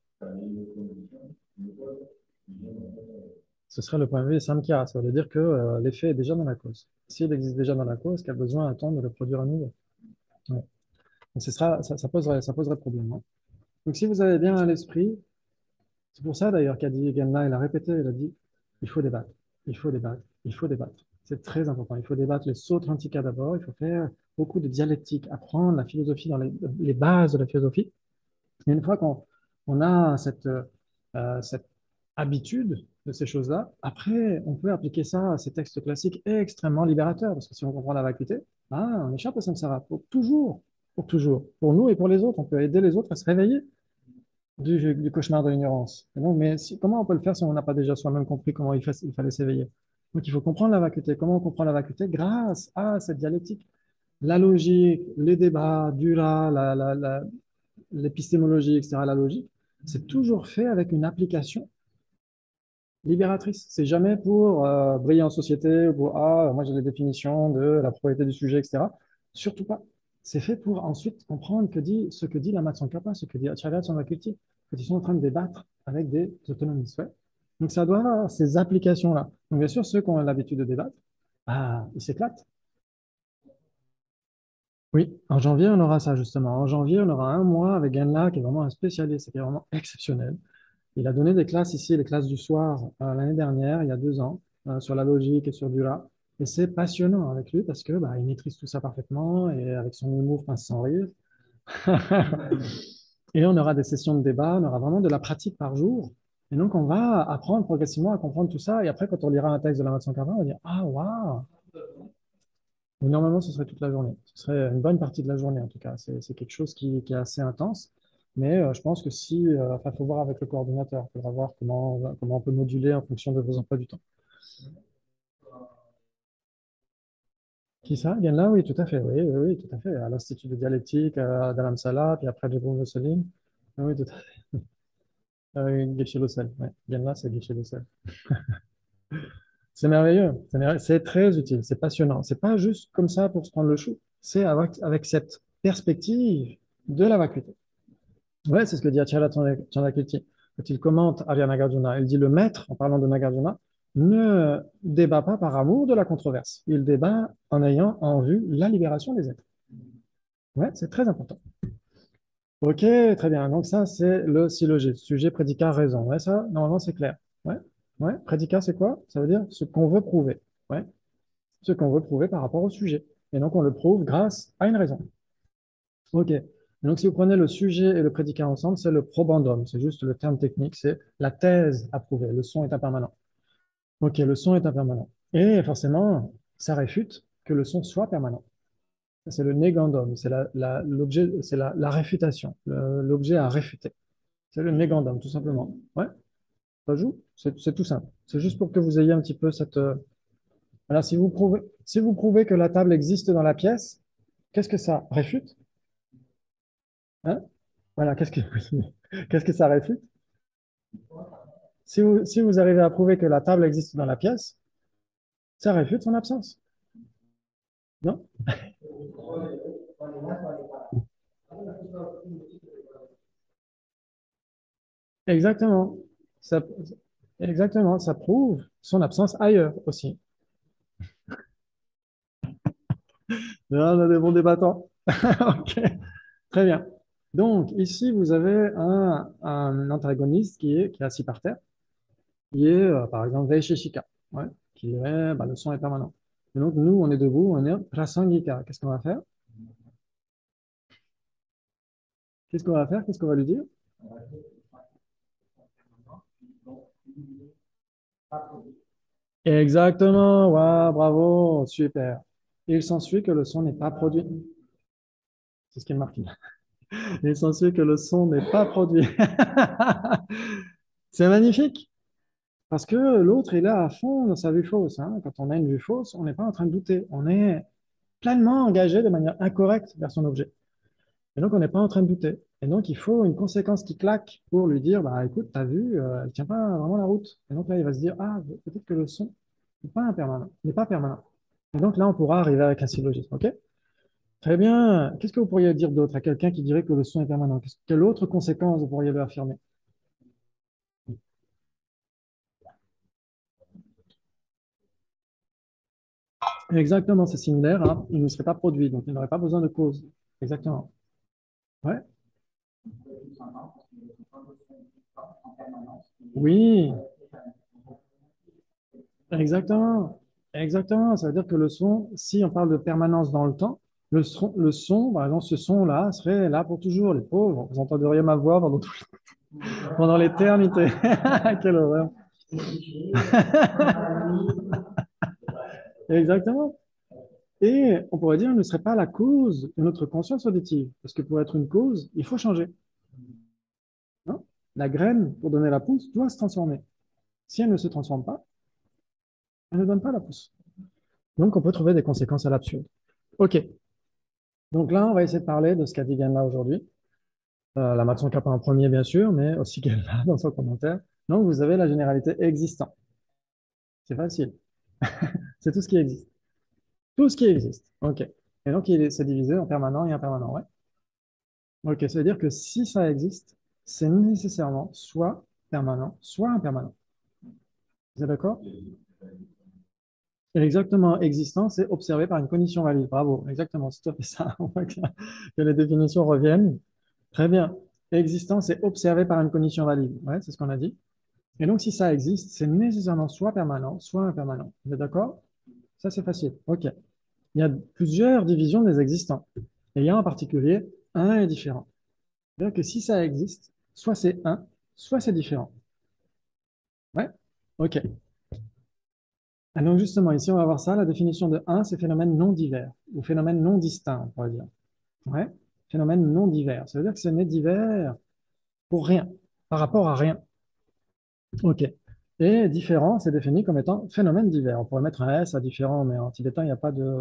ce serait le point de vue des Samkhya. Ça veut dire que euh, l'effet est déjà dans la cause. S'il existe déjà dans la cause, qu'il y a besoin d'attendre de le produire à nouveau. Ouais. Donc ce sera, ça, ça poserait, ça poserait problème, hein. Donc si vous avez bien à l'esprit, c'est pour ça d'ailleurs qu'a dit Genla, il a répété, il a dit, il faut débattre, il faut débattre, il faut débattre. C'est très important. Il faut débattre les Sautrantika d'abord, il faut faire beaucoup de dialectique, apprendre la philosophie dans les, les bases de la philosophie. Et une fois qu'on on a cette, euh, cette habitude de ces choses-là, après, on peut appliquer ça à ces textes classiques extrêmement libérateurs, parce que si on comprend la vacuité, ah, on échappe au samsara, pour toujours, pour toujours, pour nous et pour les autres. On peut aider les autres à se réveiller du, du cauchemar de l'ignorance. Et donc, mais si- comment on peut le faire si on n'a pas déjà soi-même compris comment il, fait- il fallait s'éveiller? Donc, il faut comprendre la vacuité. Comment on comprend la vacuité? Grâce à cette dialectique. La logique, les débats, Dura, la, la, la, l'épistémologie, et cetera, la logique, c'est toujours fait avec une application libératrice. C'est jamais pour euh, briller en société, ou pour ah, moi j'ai les définitions de la propriété du sujet, et cetera. Surtout pas. C'est fait pour ensuite comprendre que dit, ce que dit la Tsongkhapa, ce que dit Acharya Chandrakirti, quand ils sont en train de débattre avec des autonomistes. Ouais. Donc ça doit avoir ces applications-là. Donc bien sûr, ceux qui ont l'habitude de débattre, ah, ils s'éclatent. Oui, en janvier, on aura ça justement. En janvier, on aura un mois avec Genla qui est vraiment un spécialiste, qui est vraiment exceptionnel. Il a donné des classes ici, les classes du soir, euh, l'année dernière, il y a deux ans, euh, sur la logique et sur Dura. Et c'est passionnant avec lui parce que bah, il maîtrise tout ça parfaitement et avec son humour pince sans rire. Et on aura des sessions de débat, on aura vraiment de la pratique par jour. Et donc, on va apprendre progressivement à comprendre tout ça. Et après, quand on lira un texte de la Vincent Carvin, on va dire, ah, waouh! Mais normalement, ce serait toute la journée. Ce serait une bonne partie de la journée, en tout cas. C'est c'est quelque chose qui, qui est assez intense. Mais euh, je pense que si, euh, enfin, faut voir avec le coordinateur. Il faudra voir comment, comment on peut moduler en fonction de vos emplois du temps. Qui ça? Là, oui, tout à fait. Oui, oui, oui, tout à fait. À l'Institut de dialectique, à Dharamsala, puis après Jebou Mussolini. Oui, tout à fait. Euh, Geshe-Lossel. Ouais. Là, c'est Geshe-Lossel. C'est merveilleux. C'est merveilleux. C'est très utile. C'est passionnant. C'est pas juste comme ça pour se prendre le chou. C'est avec, avec cette perspective de la vacuité. Ouais, c'est ce que dit Acharya Chandrakirti. Quand il commente Arya Nagarjuna, il dit le maître, en parlant de Nagarjuna, ne débat pas par amour de la controverse. Il débat en ayant en vue la libération des êtres. Ouais, c'est très important. Ok, très bien. Donc ça, c'est le syllogisme. Sujet, prédicat, raison. Ouais, ça, normalement, c'est clair. Ouais, ouais. Prédicat, c'est quoi? Ça veut dire ce qu'on veut prouver. Ouais, ce qu'on veut prouver par rapport au sujet. Et donc, on le prouve grâce à une raison. Ok. Donc, si vous prenez le sujet et le prédicat ensemble, c'est le probandum. C'est juste le terme technique. C'est la thèse à prouver. Le son est impermanent. Ok, le son est impermanent. Et forcément, ça réfute que le son soit permanent. C'est le négandum. C'est la, la, l'objet, c'est la, la réfutation. Le- L'objet à réfuter. C'est le négandum, tout simplement. Ouais, ça joue. C'est c'est tout simple. C'est juste pour que vous ayez un petit peu cette. euh, Alors, si vous prouvez, si vous prouvez que la table existe dans la pièce, qu'est-ce que ça réfute? Hein? Voilà, qu'est-ce que, qu'est-ce que ça réfute? Si vous, si vous arrivez à prouver que la table existe dans la pièce, ça réfute son absence. Non? Exactement. Ça, exactement. Ça prouve son absence ailleurs aussi. Là, on a des bons débattants. Ok. Très bien. Donc, ici, vous avez un, un antagoniste qui est, qui est assis par terre, qui est, euh, par exemple, Vaisheshika, ouais, qui est, bah, le son est permanent. Et donc, nous, on est debout, on est Prasangika. Qu'est-ce qu'on va faire? Qu'est-ce qu'on va faire? Qu'est-ce qu'on va lui dire? Exactement, ouais, bravo, super. Il s'ensuit que le son n'est pas produit. C'est ce qui est marqué. Il s'ensuit que le son n'est pas produit. C'est magnifique. Parce que l'autre est là à fond dans sa vue fausse, hein. Quand on a une vue fausse, on n'est pas en train de douter. On est pleinement engagé de manière incorrecte vers son objet. Et donc, on n'est pas en train de douter. Et donc, il faut une conséquence qui claque pour lui dire, bah, écoute, t'as vu, euh, elle tient pas vraiment la route. Et donc là, il va se dire, ah, peut-être que le son n'est pas impermanent, n'est pas permanent. Et donc là, on pourra arriver avec un syllogisme. OK? Très bien. Qu'est-ce que vous pourriez dire d'autre à quelqu'un qui dirait que le son est permanent? Qu'est-ce- Quelle autre conséquence vous pourriez lui affirmer? Exactement, c'est similaire, hein. Il ne serait pas produit, donc il n'aurait pas besoin de cause. Exactement. Ouais. Oui, exactement. Exactement. Ça veut dire que le son, si on parle de permanence dans le temps, le son, le son, par exemple, ce son-là serait là pour toujours. Les pauvres, vous entendriez ma voix pendant, tout- pendant l'éternité. Quelle horreur. Exactement. Et on pourrait dire, il ne serait pas la cause de notre conscience auditive. Parce que pour être une cause, il faut changer. Non. La graine, pour donner la pousse, doit se transformer. Si elle ne se transforme pas, elle ne donne pas la pousse. Donc, on peut trouver des conséquences à l'absurde. OK. Donc là, on va essayer de parler de ce qu'a dit Ganna aujourd'hui. Euh, la Matson Kappa en premier, bien sûr, mais aussi Ganna dans son commentaire. Donc, vous avez la généralité existant. C'est facile. C'est tout ce qui existe. Tout ce qui existe. OK. Et donc, il est, c'est divisé en permanent et impermanent. Ouais. OK. Ça veut dire que si ça existe, c'est nécessairement soit permanent, soit impermanent. Vous êtes d'accord? Exactement, existant, c'est observé par une cognition valide. Bravo, exactement, c'est tout à fait ça. On voit que, que les définitions reviennent. Très bien. Existant, c'est observé par une cognition valide. Ouais, c'est ce qu'on a dit. Et donc, si ça existe, c'est nécessairement soit permanent, soit impermanent. Vous êtes d'accord? Ça, c'est facile. OK. Il y a plusieurs divisions des existants. Et il y a en particulier un est différent. C'est-à-dire que si ça existe, soit c'est un, soit c'est différent. Ouais? OK. Et donc, justement, ici, on va voir ça. La définition de un, c'est phénomène non divers, ou phénomène non distinct, on pourrait dire. Ouais? Phénomène non divers. Ça veut dire que ce n'est divers pour rien, par rapport à rien. OK. Et différent, c'est défini comme étant phénomène divers. On pourrait mettre un S à différent, mais en tibétain, il n'y a pas de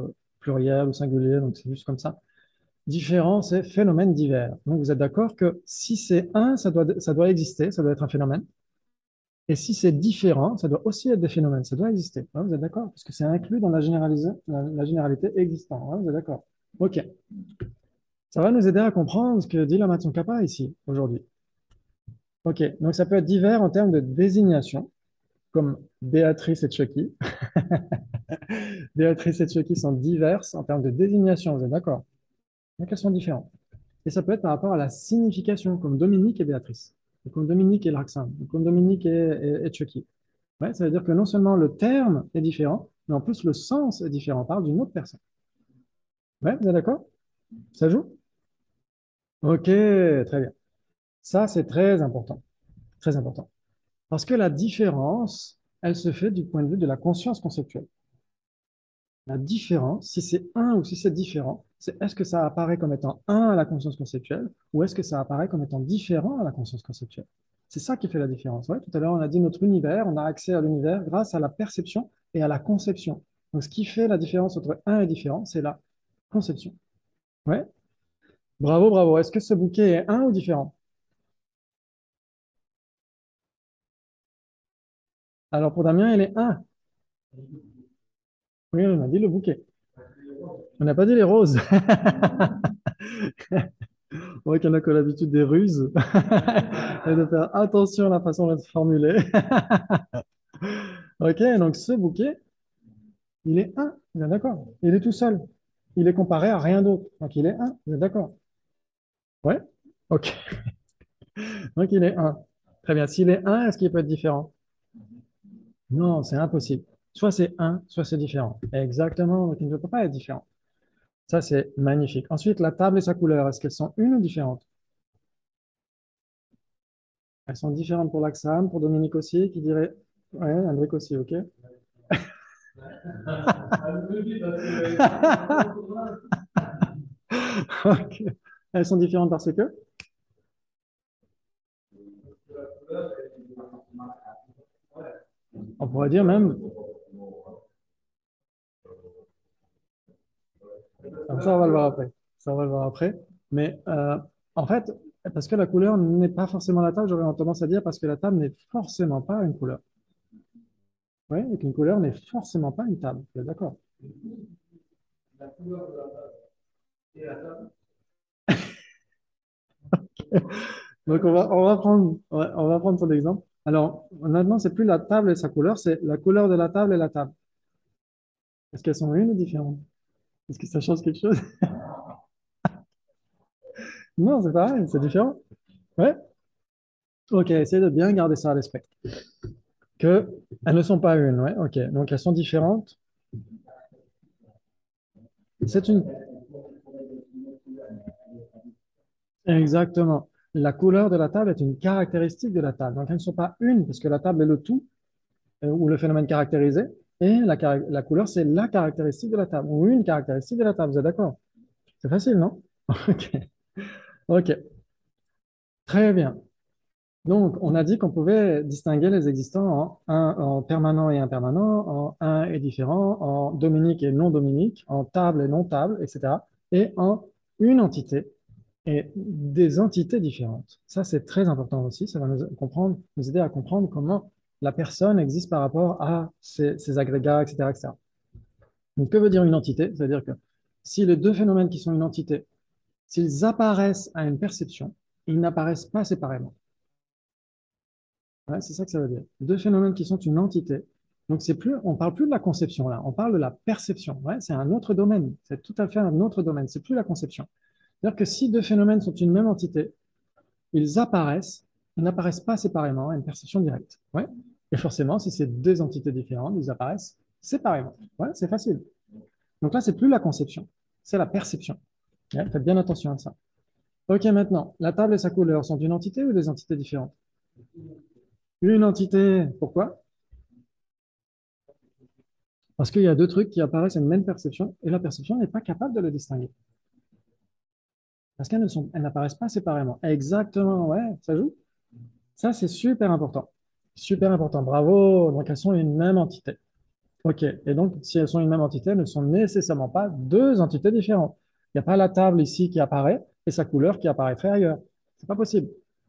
pluriel ou singulier, donc c'est juste comme ça. Différent, c'est phénomène divers. Donc vous êtes d'accord que si c'est un, ça doit, ça doit exister, ça doit être un phénomène. Et si c'est différent, ça doit aussi être des phénomènes, ça doit exister. Ouais, vous êtes d'accord? Parce que c'est inclus dans la, généralisa- la, la généralité existante. Ouais, vous êtes d'accord? OK. Ça va nous aider à comprendre ce que dit la Matsunkapa ici, aujourd'hui. OK. Donc ça peut être divers en termes de désignation, comme Béatrice et Chucky. Béatrice et Chucky sont diverses en termes de désignation, vous êtes d'accord? Donc elles sont différentes. Et ça peut être par rapport à la signification, comme Dominique et Béatrice, ou comme Dominique et Larxin, ou comme Dominique et, et, et Chucky. Ouais, ça veut dire que non seulement le terme est différent, mais en plus le sens est différent. On parle d'une autre personne. Ouais, vous êtes d'accord? Ça joue? Ok, très bien. Ça, c'est très important. Très important. Parce que la différence, elle se fait du point de vue de la conscience conceptuelle. La différence, si c'est un ou si c'est différent, c'est est-ce que ça apparaît comme étant un à la conscience conceptuelle ou est-ce que ça apparaît comme étant différent à la conscience conceptuelle? C'est ça qui fait la différence. Ouais, tout à l'heure, on a dit notre univers, on a accès à l'univers grâce à la perception et à la conception. Donc, ce qui fait la différence entre un et différent, c'est la conception. Ouais, bravo, bravo. Est-ce que ce bouquet est un ou différent? Alors, pour Damien, il est un. Oui, on a dit le bouquet. On n'a pas dit les roses. On voit qu'il y en a qui ont l'habitude des ruses et de faire attention à la façon de formuler. Ok, donc ce bouquet, il est un, bien d'accord. Il est tout seul. Il est comparé à rien d'autre. Donc il est un, bien d'accord. Ouais, ok. Donc il est un. Très bien. S'il est un, est-ce qu'il peut être différent? Non, c'est impossible. Soit c'est un, soit c'est différent. Exactement, donc il ne peut pas être différent. Ça, c'est magnifique. Ensuite, la table et sa couleur, est-ce qu'elles sont une ou différentes? Elles sont différentes pour l'Axam, pour Dominique aussi, qui dirait. Ouais, Andric aussi, ok. Ok. Elles sont différentes parce que on pourrait dire même, comme ça on va le voir après, ça on va le voir après, mais euh, en fait, parce que la couleur n'est pas forcément la table, j'aurais tendance à dire parce que la table n'est forcément pas une couleur. Oui, et qu'une couleur n'est forcément pas une table, vous êtes d'accord? Donc on va, on va prendre, ouais, on va prendre ton exemple. Alors maintenant, c'est plus la table et sa couleur, c'est la couleur de la table et la table. Est-ce qu'elles sont une ou différentes? Est-ce que ça change quelque chose? Non, c'est pareil, c'est différent. Ouais. Ok, essayez de bien garder ça à l'esprit. Que elles ne sont pas une, ouais. Ok, donc elles sont différentes. C'est une. Exactement. La couleur de la table est une caractéristique de la table. Donc elles ne sont pas une, parce que la table est le tout, euh, ou le phénomène caractérisé, et la, cara- la couleur, c'est la caractéristique de la table, ou une caractéristique de la table. Vous êtes d'accord? C'est facile, non? Ok. Ok. Très bien. Donc, on a dit qu'on pouvait distinguer les existants en, un, en permanent et impermanent, en un et différent, en dominique et non dominique, en table et non table, et cetera. Et en une entité et des entités différentes. Ça, c'est très important aussi. Ça va nous comprendre, nous aider à comprendre comment la personne existe par rapport à ces, ces agrégats, et cetera, et cetera. Donc, que veut dire une entité? C'est-à-dire que si les deux phénomènes qui sont une entité, s'ils apparaissent à une perception, ils n'apparaissent pas séparément. Ouais, c'est ça que ça veut dire. Deux phénomènes qui sont une entité. Donc, c'est plus, on parle plus de la conception là, on parle de la perception. Ouais, c'est un autre domaine. C'est tout à fait un autre domaine. C'est plus la conception. C'est-à-dire que si deux phénomènes sont une même entité, ils apparaissent, ils n'apparaissent pas séparément à une perception directe. Ouais. Et forcément, si c'est deux entités différentes, ils apparaissent séparément. Ouais, c'est facile. Donc là, c'est plus la conception, c'est la perception. Ouais, faites bien attention à ça. Ok, maintenant, la table et sa couleur sont une entité ou des entités différentes? Une entité. Pourquoi? Parce qu'il y a deux trucs qui apparaissent à une même perception et la perception n'est pas capable de les distinguer. Parce qu'elles ne sont, elles n'apparaissent pas séparément. Exactement, ouais, ça joue. Ça, c'est super important. Super important. Bravo. Donc, elles sont une même entité. OK. Et donc, si elles sont une même entité, elles ne sont nécessairement pas deux entités différentes. Il n'y a pas la table ici qui apparaît et sa couleur qui apparaîtrait ailleurs. C'est pas possible.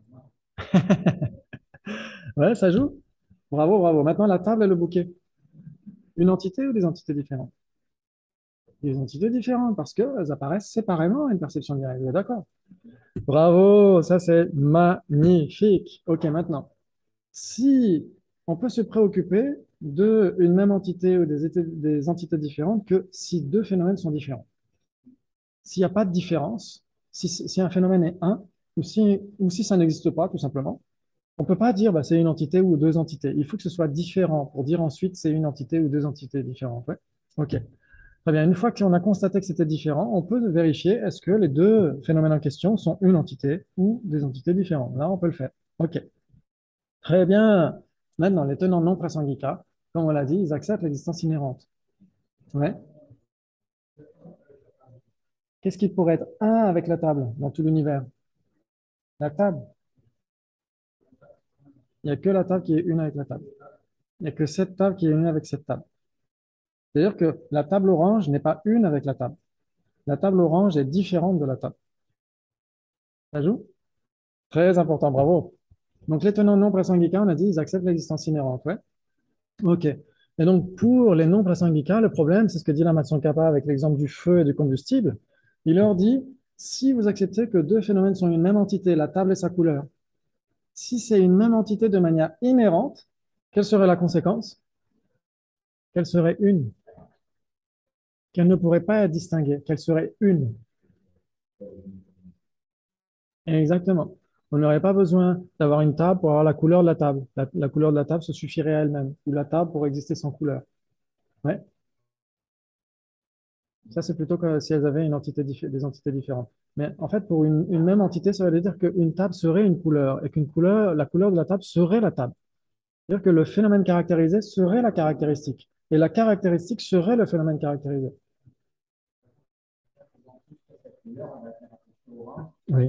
Ouais, ça joue. Bravo, bravo. Maintenant, la table et le bouquet. Une entité ou des entités différentes? Des entités différentes parce qu'elles apparaissent séparément à une perception directe. Vous êtes d'accord? Bravo, ça c'est magnifique. OK, maintenant, si on peut se préoccuper de une même entité ou des, été- des entités différentes que si deux phénomènes sont différents. S'il n'y a pas de différence, si, si un phénomène est un, ou si, ou si ça n'existe pas, tout simplement, on ne peut pas dire bah, c'est une entité ou deux entités. Il faut que ce soit différent pour dire ensuite c'est une entité ou deux entités différentes. Ouais. OK. Très bien. Une fois qu'on a constaté que c'était différent, on peut vérifier est-ce que les deux phénomènes en question sont une entité ou des entités différentes. Là, on peut le faire. OK. Très bien. Maintenant, les tenants non Prasanguika, comme on l'a dit, ils acceptent l'existence inhérente. Ouais. Qu'est-ce qui pourrait être un avec la table dans tout l'univers? La table. Il n'y a que la table qui est une avec la table. Il n'y a que cette table qui est une avec cette table. C'est-à-dire que la table orange n'est pas une avec la table. La table orange est différente de la table. Ça joue? Très important, bravo. Donc les tenants non prasanguika, on a dit, ils acceptent l'existence inhérente. Ouais. OK. Et donc pour les non prasanguika, le problème, c'est ce que dit la Matsunkapa avec l'exemple du feu et du combustible. Il leur dit, si vous acceptez que deux phénomènes sont une même entité, la table et sa couleur, si c'est une même entité de manière inhérente, quelle serait la conséquence? Quelle serait une? Qu'elle ne pourrait pas être distinguée, qu'elle serait une. Exactement. On n'aurait pas besoin d'avoir une table pour avoir la couleur de la table. La, la couleur de la table se suffirait à elle-même. Ou la table pourrait exister sans couleur. Ouais. Ça, c'est plutôt que si elles avaient une entité diffé- des entités différentes. Mais en fait, pour une, une même entité, ça veut dire qu'une table serait une couleur et qu'une couleur, la couleur de la table serait la table. C'est-à-dire que le phénomène caractérisé serait la caractéristique. Et la caractéristique serait le phénomène caractérisé. Oui.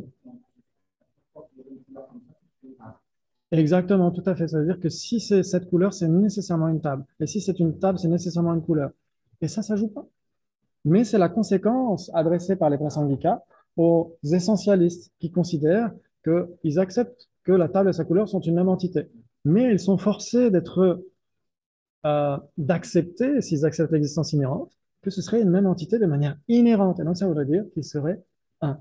Exactement, tout à fait. Ça veut dire que si c'est cette couleur, c'est nécessairement une table. Et si c'est une table, c'est nécessairement une couleur. Et ça, ça joue pas. Mais c'est la conséquence adressée par les Prasangika aux essentialistes qui considèrent qu'ils acceptent que la table et sa couleur sont une même entité. Mais ils sont forcés d'être, euh, d'accepter, s'ils acceptent l'existence inhérente, que ce serait une même entité de manière inhérente. Et donc, ça voudrait dire qu'il serait un.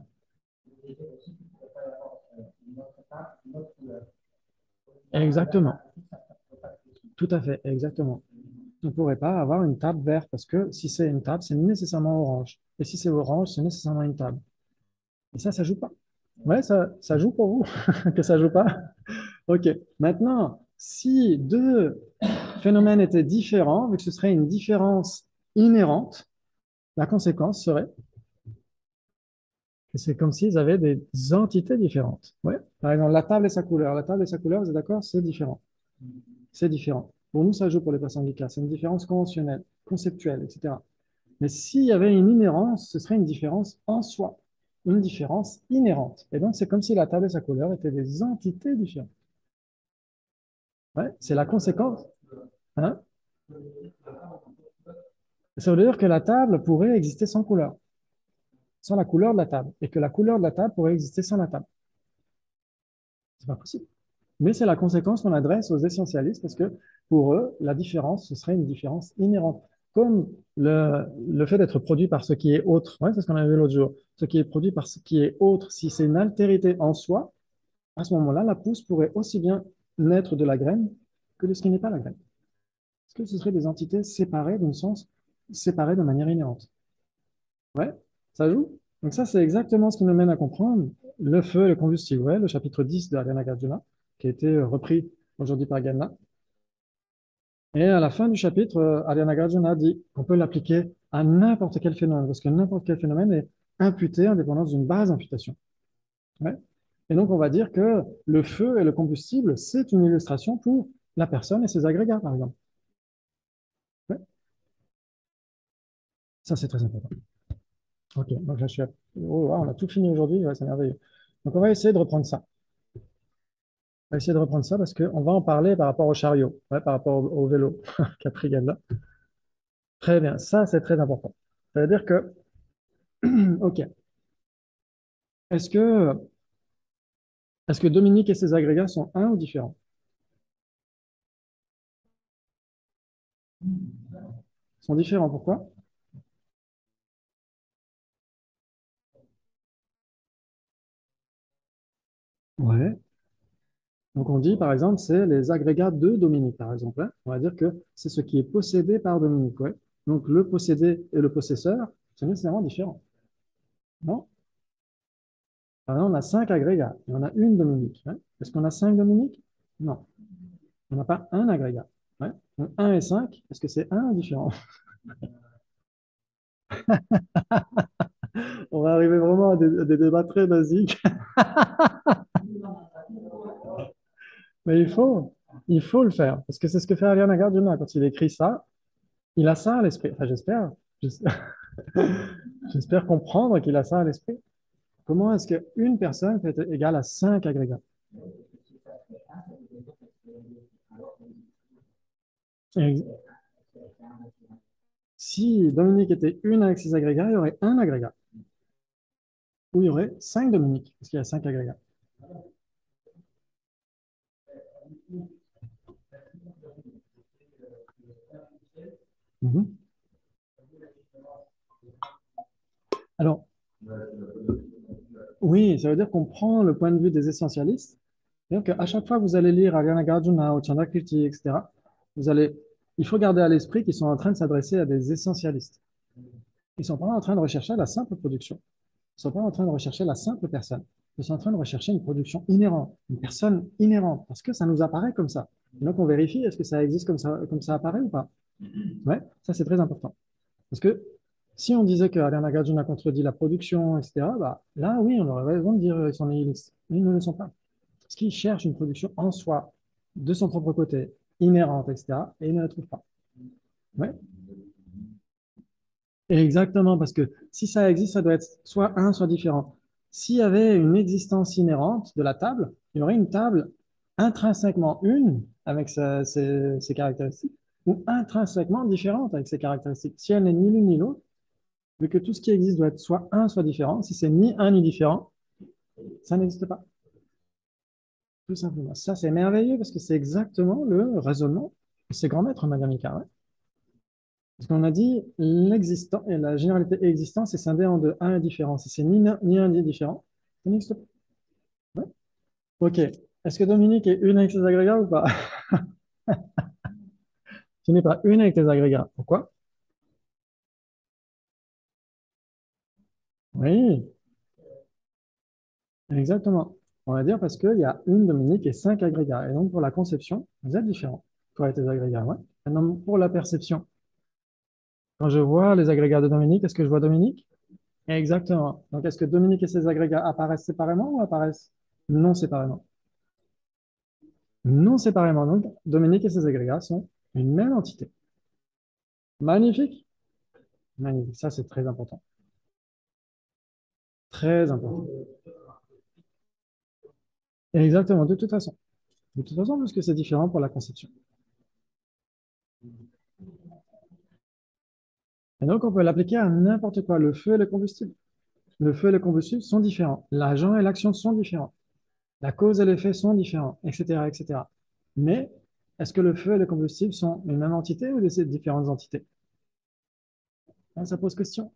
Exactement. Tout à fait. Exactement. On ne pourrait pas avoir une table verte parce que si c'est une table, c'est nécessairement orange. Et si c'est orange, c'est nécessairement une table. Et ça, ça joue pas. Ouais, ça, ça joue pour vous que ça joue pas. OK. Maintenant, si deux phénomènes étaient différents, vu que ce serait une différence inhérente, la conséquence serait que c'est comme s'ils avaient des entités différentes. Ouais. Par exemple, la table et sa couleur. La table et sa couleur, vous êtes d'accord? C'est différent. C'est différent. Pour nous, ça joue pour les personnes handicapées. C'est une différence conventionnelle, conceptuelle, et cetera. Mais s'il y avait une inhérence, ce serait une différence en soi, une différence inhérente. Et donc, c'est comme si la table et sa couleur étaient des entités différentes. Ouais, c'est la conséquence. Hein. Ça veut dire que la table pourrait exister sans couleur, sans la couleur de la table, et que la couleur de la table pourrait exister sans la table. C'est pas possible. Mais c'est la conséquence qu'on adresse aux essentialistes, parce que pour eux, la différence, ce serait une différence inhérente. Comme le, le fait d'être produit par ce qui est autre, ouais, c'est ce qu'on a vu l'autre jour, ce qui est produit par ce qui est autre, si c'est une altérité en soi, à ce moment-là, la pousse pourrait aussi bien naître de la graine que de ce qui n'est pas la graine. Parce que ce seraient des entités séparées d'un sens, séparées de manière inhérente. Ouais, ça joue. Donc ça, c'est exactement ce qui nous mène à comprendre le feu et le combustible. Ouais, le chapitre dix de Ariana Garjuna, qui a été euh, repris aujourd'hui par Ganna. Et à la fin du chapitre, euh, Ariana Garjuna dit qu'on peut l'appliquer à n'importe quel phénomène, parce que n'importe quel phénomène est imputé en dépendance d'une base d'imputation. Ouais. Et donc, on va dire que le feu et le combustible, c'est une illustration pour la personne et ses agrégats, par exemple. Ouais. Ça, c'est très important. OK, donc là, je suis à... Oh, wow, on a tout fini aujourd'hui, ouais, c'est merveilleux. Donc, on va essayer de reprendre ça. On va essayer de reprendre ça parce qu'on va en parler par rapport au chariot, ouais, par rapport au, au vélo qu'a pris Ganda. Très bien, ça c'est très important. Ça veut dire que, ok, est-ce que, est-ce que Dominique et ses agrégats sont un ou différents? Ils sont différents, pourquoi? Ouais. Donc on dit par exemple, c'est les agrégats de Dominique, par exemple, hein. On va dire que c'est ce qui est possédé par Dominique, ouais. Donc le possédé et le possesseur, c'est nécessairement différent, non? Par exemple, on a cinq agrégats et on a une Dominique, hein. Est-ce qu'on a cinq Dominiques? Non, on n'a pas un agrégat. Ouais. Donc un et cinq, est-ce que c'est un ou différent? On va arriver vraiment à des, à des débats très basiques. Mais il faut, il faut le faire, parce que c'est ce que fait Ariana Gardiner quand il écrit ça. Il a ça à l'esprit. Enfin, j'espère. J'espère j'espère comprendre qu'il a ça à l'esprit. Comment est-ce qu'une personne peut être égale à cinq agrégats? Et si Dominique était une avec ses agrégats, il y aurait un agrégat. Ou il y aurait cinq Dominiques, parce qu'il y a cinq agrégats. Mhm. Alors, oui, ça veut dire qu'on prend le point de vue des essentialistes. C'est-à-dire qu'à chaque fois que vous allez lire Ariana Gardner ou Chandrakirti, et cetera, vous allez, il faut garder à l'esprit qu'ils sont en train de s'adresser à des essentialistes. Ils ne sont pas en train de rechercher la simple production. Ils ne sont pas en train de rechercher la simple personne. Ils sont en train de rechercher une production inhérente, une personne inhérente, parce que ça nous apparaît comme ça. Et donc on vérifie, est-ce que ça existe comme ça, comme ça apparaît ou pas? Ouais, ça c'est très important. Parce que si on disait que Ariana Gardner a contredit la production, et cetera, bah, là oui, on aurait raison de dire qu'ils sont nihilistes. Mais ils ne le sont pas. Parce qu'ils cherchent une production en soi, de son propre côté, inhérente, et cetera, et ils ne la trouvent pas. Ouais. Exactement, parce que si ça existe, ça doit être soit un, soit différent. S'il y avait une existence inhérente de la table, il y aurait une table intrinsèquement une avec sa- ses, ses caractéristiques, ou intrinsèquement différente avec ses caractéristiques. Si elle n'est ni l'une ni l'autre, vu que tout ce qui existe doit être soit un, soit différent, si c'est ni un ni différent, ça n'existe pas, tout simplement. Ça, c'est merveilleux parce que c'est exactement le raisonnement de ces grands maîtres, Madame Icare. Parce qu'on a dit l'existant et la généralité existence est scindée en deux. Un est différent. Si c'est ni, un- ni un ni différent, ça n'existe pas. Ouais. Ok. Est-ce que Dominique est une avec ses agrégats ou pas? Tu n'es pas une avec tes agrégats. Pourquoi? Oui, exactement. On va dire parce qu'il y a une Dominique et cinq agrégats. Et donc pour la conception, vous êtes différents. Toi et tes agrégats, ouais. Maintenant, pour la perception, quand je vois les agrégats de Dominique, est-ce que je vois Dominique? Exactement. Donc est-ce que Dominique et ses agrégats apparaissent séparément ou apparaissent non séparément? Non séparément. Donc, Dominique et ses agrégats sont une même entité. Magnifique. Magnifique. Ça, c'est très important. Très important. Exactement, de toute façon. De toute façon, parce que c'est différent pour la conception. Et donc, on peut l'appliquer à n'importe quoi. Le feu et le combustible. Le feu et le combustible sont différents. L'agent et l'action sont différents. La cause et l'effet sont différents, et cetera, et cetera. Mais, est-ce que le feu et le combustible sont une même entité ou des différentes entités? Hein, ça pose question.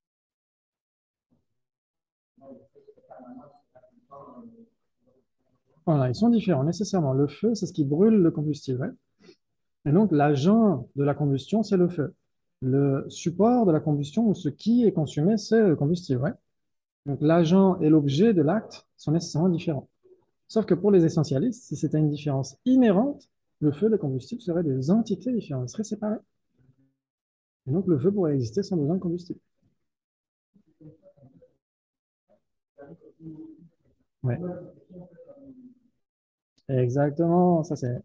Voilà, ils sont différents, nécessairement. Le feu, c'est ce qui brûle le combustible, ouais. Et donc, l'agent de la combustion, c'est le feu. Le support de la combustion, ou ce qui est consumé, c'est le combustible, ouais. Donc, l'agent et l'objet de l'acte sont nécessairement différents. Sauf que pour les essentialistes, si c'était une différence inhérente, le feu et le combustible seraient des entités différentes, ils seraient séparés. Et donc, le feu pourrait exister sans besoin de combustible. Ouais, exactement. Ça, c'est.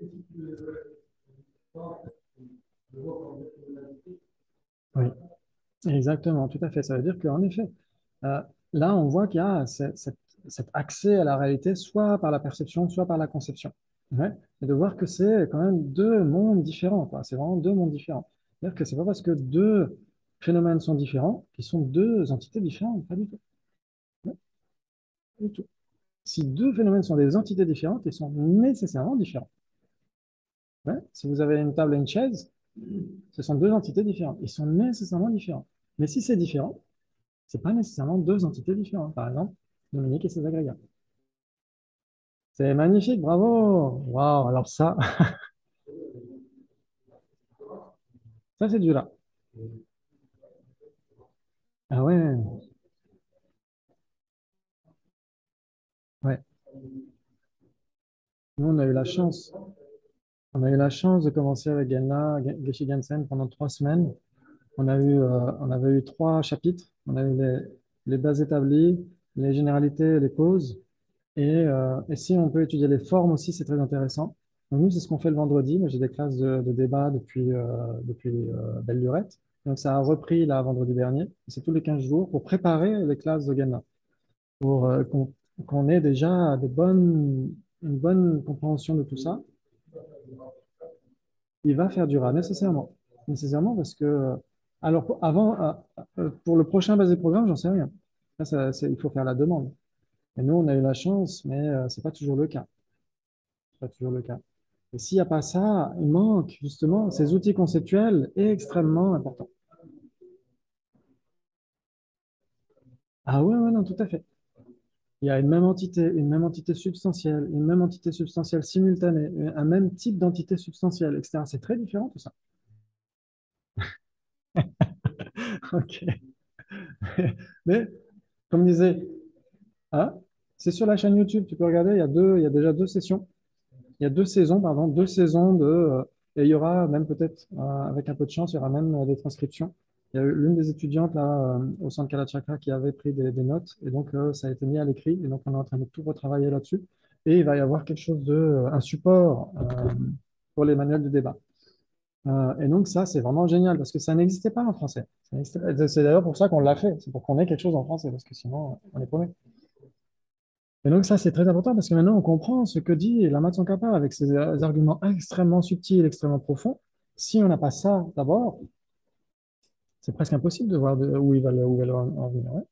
Oui, exactement, tout à fait. Ça veut dire qu'en effet, euh, là, on voit qu'il y a ce- cet cet accès à la réalité, soit par la perception, soit par la conception. Ouais. Et de voir que c'est quand même deux mondes différents, quoi. C'est vraiment deux mondes différents. C'est-à-dire que c'est pas parce que deux phénomènes sont différents qu'ils sont deux entités différentes, pas du tout. Non, pas du tout. Si deux phénomènes sont des entités différentes, ils sont nécessairement différents. Ouais. Si vous avez une table et une chaise, ce sont deux entités différentes. Ils sont nécessairement différents. Mais si c'est différent, c'est pas nécessairement deux entités différentes. Par exemple, Dominique et ses agrégats. C'est magnifique, bravo! Waouh, alors ça, ça c'est du là. Ah ouais, ouais. Nous, on a eu la chance. On a eu la chance de commencer avec Genna, Ge- Geshe Gensen pendant trois semaines. On a eu, euh, on avait eu trois chapitres. On a eu les, les bases établies, les généralités et les causes. Et, euh, et si on peut étudier les formes aussi, c'est très intéressant. Donc nous, c'est ce qu'on fait le vendredi. Moi, j'ai des classes de, de débat depuis, euh, depuis euh, belle lurette. Donc ça a repris là vendredi dernier. C'est tous les quinze jours pour préparer les classes de Genna, pour euh, qu'on qu'on ait déjà des bonnes, une bonne compréhension de tout ça. Il va faire du rat, nécessairement. Nécessairement parce que, euh, alors pour- avant, euh, euh, pour le prochain basé programme, j'en sais rien. Là, ça, c'est- il faut faire la demande. Et nous, on a eu la chance, mais euh, c'est pas toujours le cas. C'est pas toujours le cas. Et s'il n'y a pas ça, il manque justement ces outils conceptuels extrêmement importants. Ah ouais, ouais, non, tout à fait. Il y a une même entité, une même entité substantielle, une même entité substantielle simultanée, un même type d'entité substantielle, et cetera. C'est très différent tout ça. Ok. Mais comme disait, ah, c'est sur la chaîne YouTube, tu peux regarder, il y a deux, il y a déjà deux sessions, il y a deux saisons, pardon, deux saisons de, euh, et il y aura même peut-être, euh, avec un peu de chance, il y aura même euh, des transcriptions. Il y a eu l'une des étudiantes là, euh, au centre Kalachakra qui avait pris des, des notes, et donc euh, ça a été mis à l'écrit, et donc on est en train de tout retravailler là-dessus, et il va y avoir quelque chose de, euh, un support euh, pour les manuels de débat. Euh, et donc ça, c'est vraiment génial, parce que ça n'existait pas en français. Ça n'existait pas. C'est d'ailleurs pour ça qu'on l'a fait, c'est pour qu'on ait quelque chose en français, parce que sinon, on est paumé. Et donc ça, c'est très important parce que maintenant, on comprend ce que dit la Tsongkhapa avec ses euh, arguments extrêmement subtils, extrêmement profonds. Si on n'a pas ça d'abord, c'est presque impossible de voir de- où ils veulent, où ils veulent en, en venir. Ouais.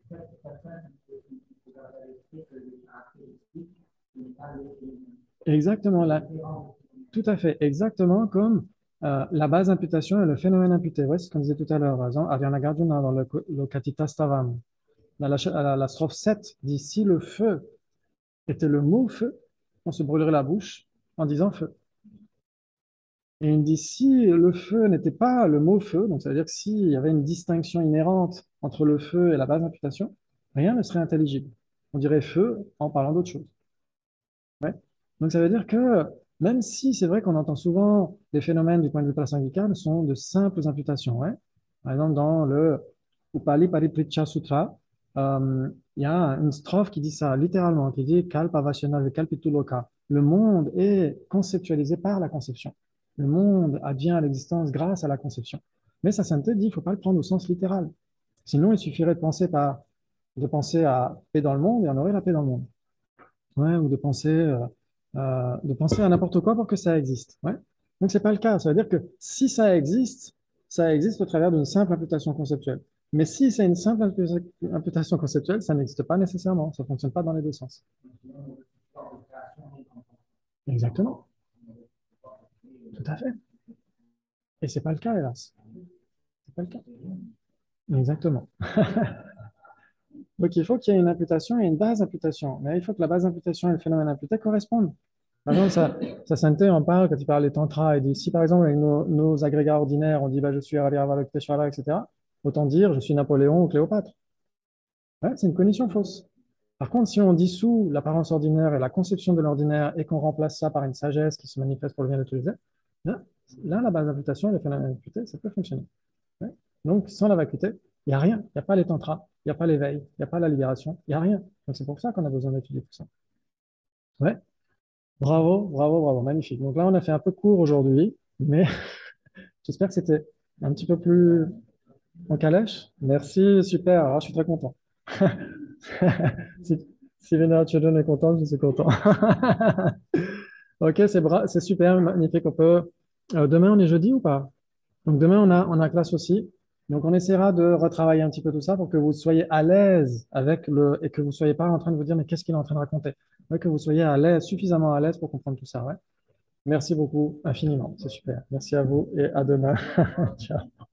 Exactement, là, tout à fait, exactement comme euh, la base imputation et le phénomène imputé. Ouais, c'est ce qu'on disait tout à l'heure, par exemple, Ariana Gardiner dans le, le Katita Stavam. Dans la, la, la strophe sept dit si le feu était le mot feu, on se brûlerait la bouche en disant feu. Et il me dit, si le feu n'était pas le mot feu, donc ça veut dire que s'il y avait une distinction inhérente entre le feu et la base d'imputation, rien ne serait intelligible. On dirait feu en parlant d'autre chose. Ouais. Donc ça veut dire que même si c'est vrai qu'on entend souvent les phénomènes du point de vue prasangika sont de simples imputations. Ouais. Par exemple, dans le Upali Paripricha Sutra, euh, il y a une strophe qui dit ça littéralement, qui dit Kalpa Vashana Kalpituloka. Le monde est conceptualisé par la conception. Le monde advient à l'existence grâce à la conception. Mais sa sainteté dit, il ne faut pas le prendre au sens littéral. Sinon, il suffirait de penser par, de penser à paix dans le monde et on aurait la paix dans le monde. Ouais, ou de penser, euh, euh, de penser à n'importe quoi pour que ça existe. Ouais. Donc, c'est pas le cas. Ça veut dire que si ça existe, ça existe au travers d'une simple imputation conceptuelle. Mais si c'est une simple impu- imputation conceptuelle, ça n'existe pas nécessairement. Ça fonctionne pas dans les deux sens. Exactement. Tout à fait. Et c'est pas le cas, hélas. C'est pas le cas. Exactement. Donc, il faut qu'il y ait une imputation et une base d'imputation. Mais il faut que la base d'imputation et le phénomène imputé correspondent. Par exemple, ça, ça Sainte en parle quand il parle des tantras. Il dit, si par exemple, avec nos, nos agrégats ordinaires, on dit, bah, je suis Avalokiteshvara, et cetera, autant dire, je suis Napoléon ou Cléopâtre. Ouais, c'est une cognition fausse. Par contre, si on dissout l'apparence ordinaire et la conception de l'ordinaire et qu'on remplace ça par une sagesse qui se manifeste pour le bien de tous les êtres, là, là, la base d'imputation et le phénomène imputé, ça peut fonctionner. Ouais. Donc, sans la vacuité, il n'y a rien. Il n'y a pas les tantras, il n'y a pas l'éveil, il n'y a pas la libération, il n'y a rien. Donc, c'est pour ça qu'on a besoin d'étudier tout ça. Ouais. Bravo, bravo, bravo, magnifique. Donc là, on a fait un peu court aujourd'hui, mais j'espère que c'était un petit peu plus en calèche. Merci, super. Alors, je suis très content. Si, si Vénéra Children est content, je suis content. Ok, c'est bra- c'est super, magnifique. On peut. Euh, demain, on est jeudi ou pas? Donc demain, on a, on a classe aussi. Donc on essaiera de retravailler un petit peu tout ça pour que vous soyez à l'aise avec le et que vous ne soyez pas en train de vous dire mais qu'est-ce qu'il est en train de raconter? Ouais, que vous soyez à l'aise, suffisamment à l'aise pour comprendre tout ça. Ouais. Merci beaucoup, infiniment. C'est super. Merci à vous et à demain. Ciao.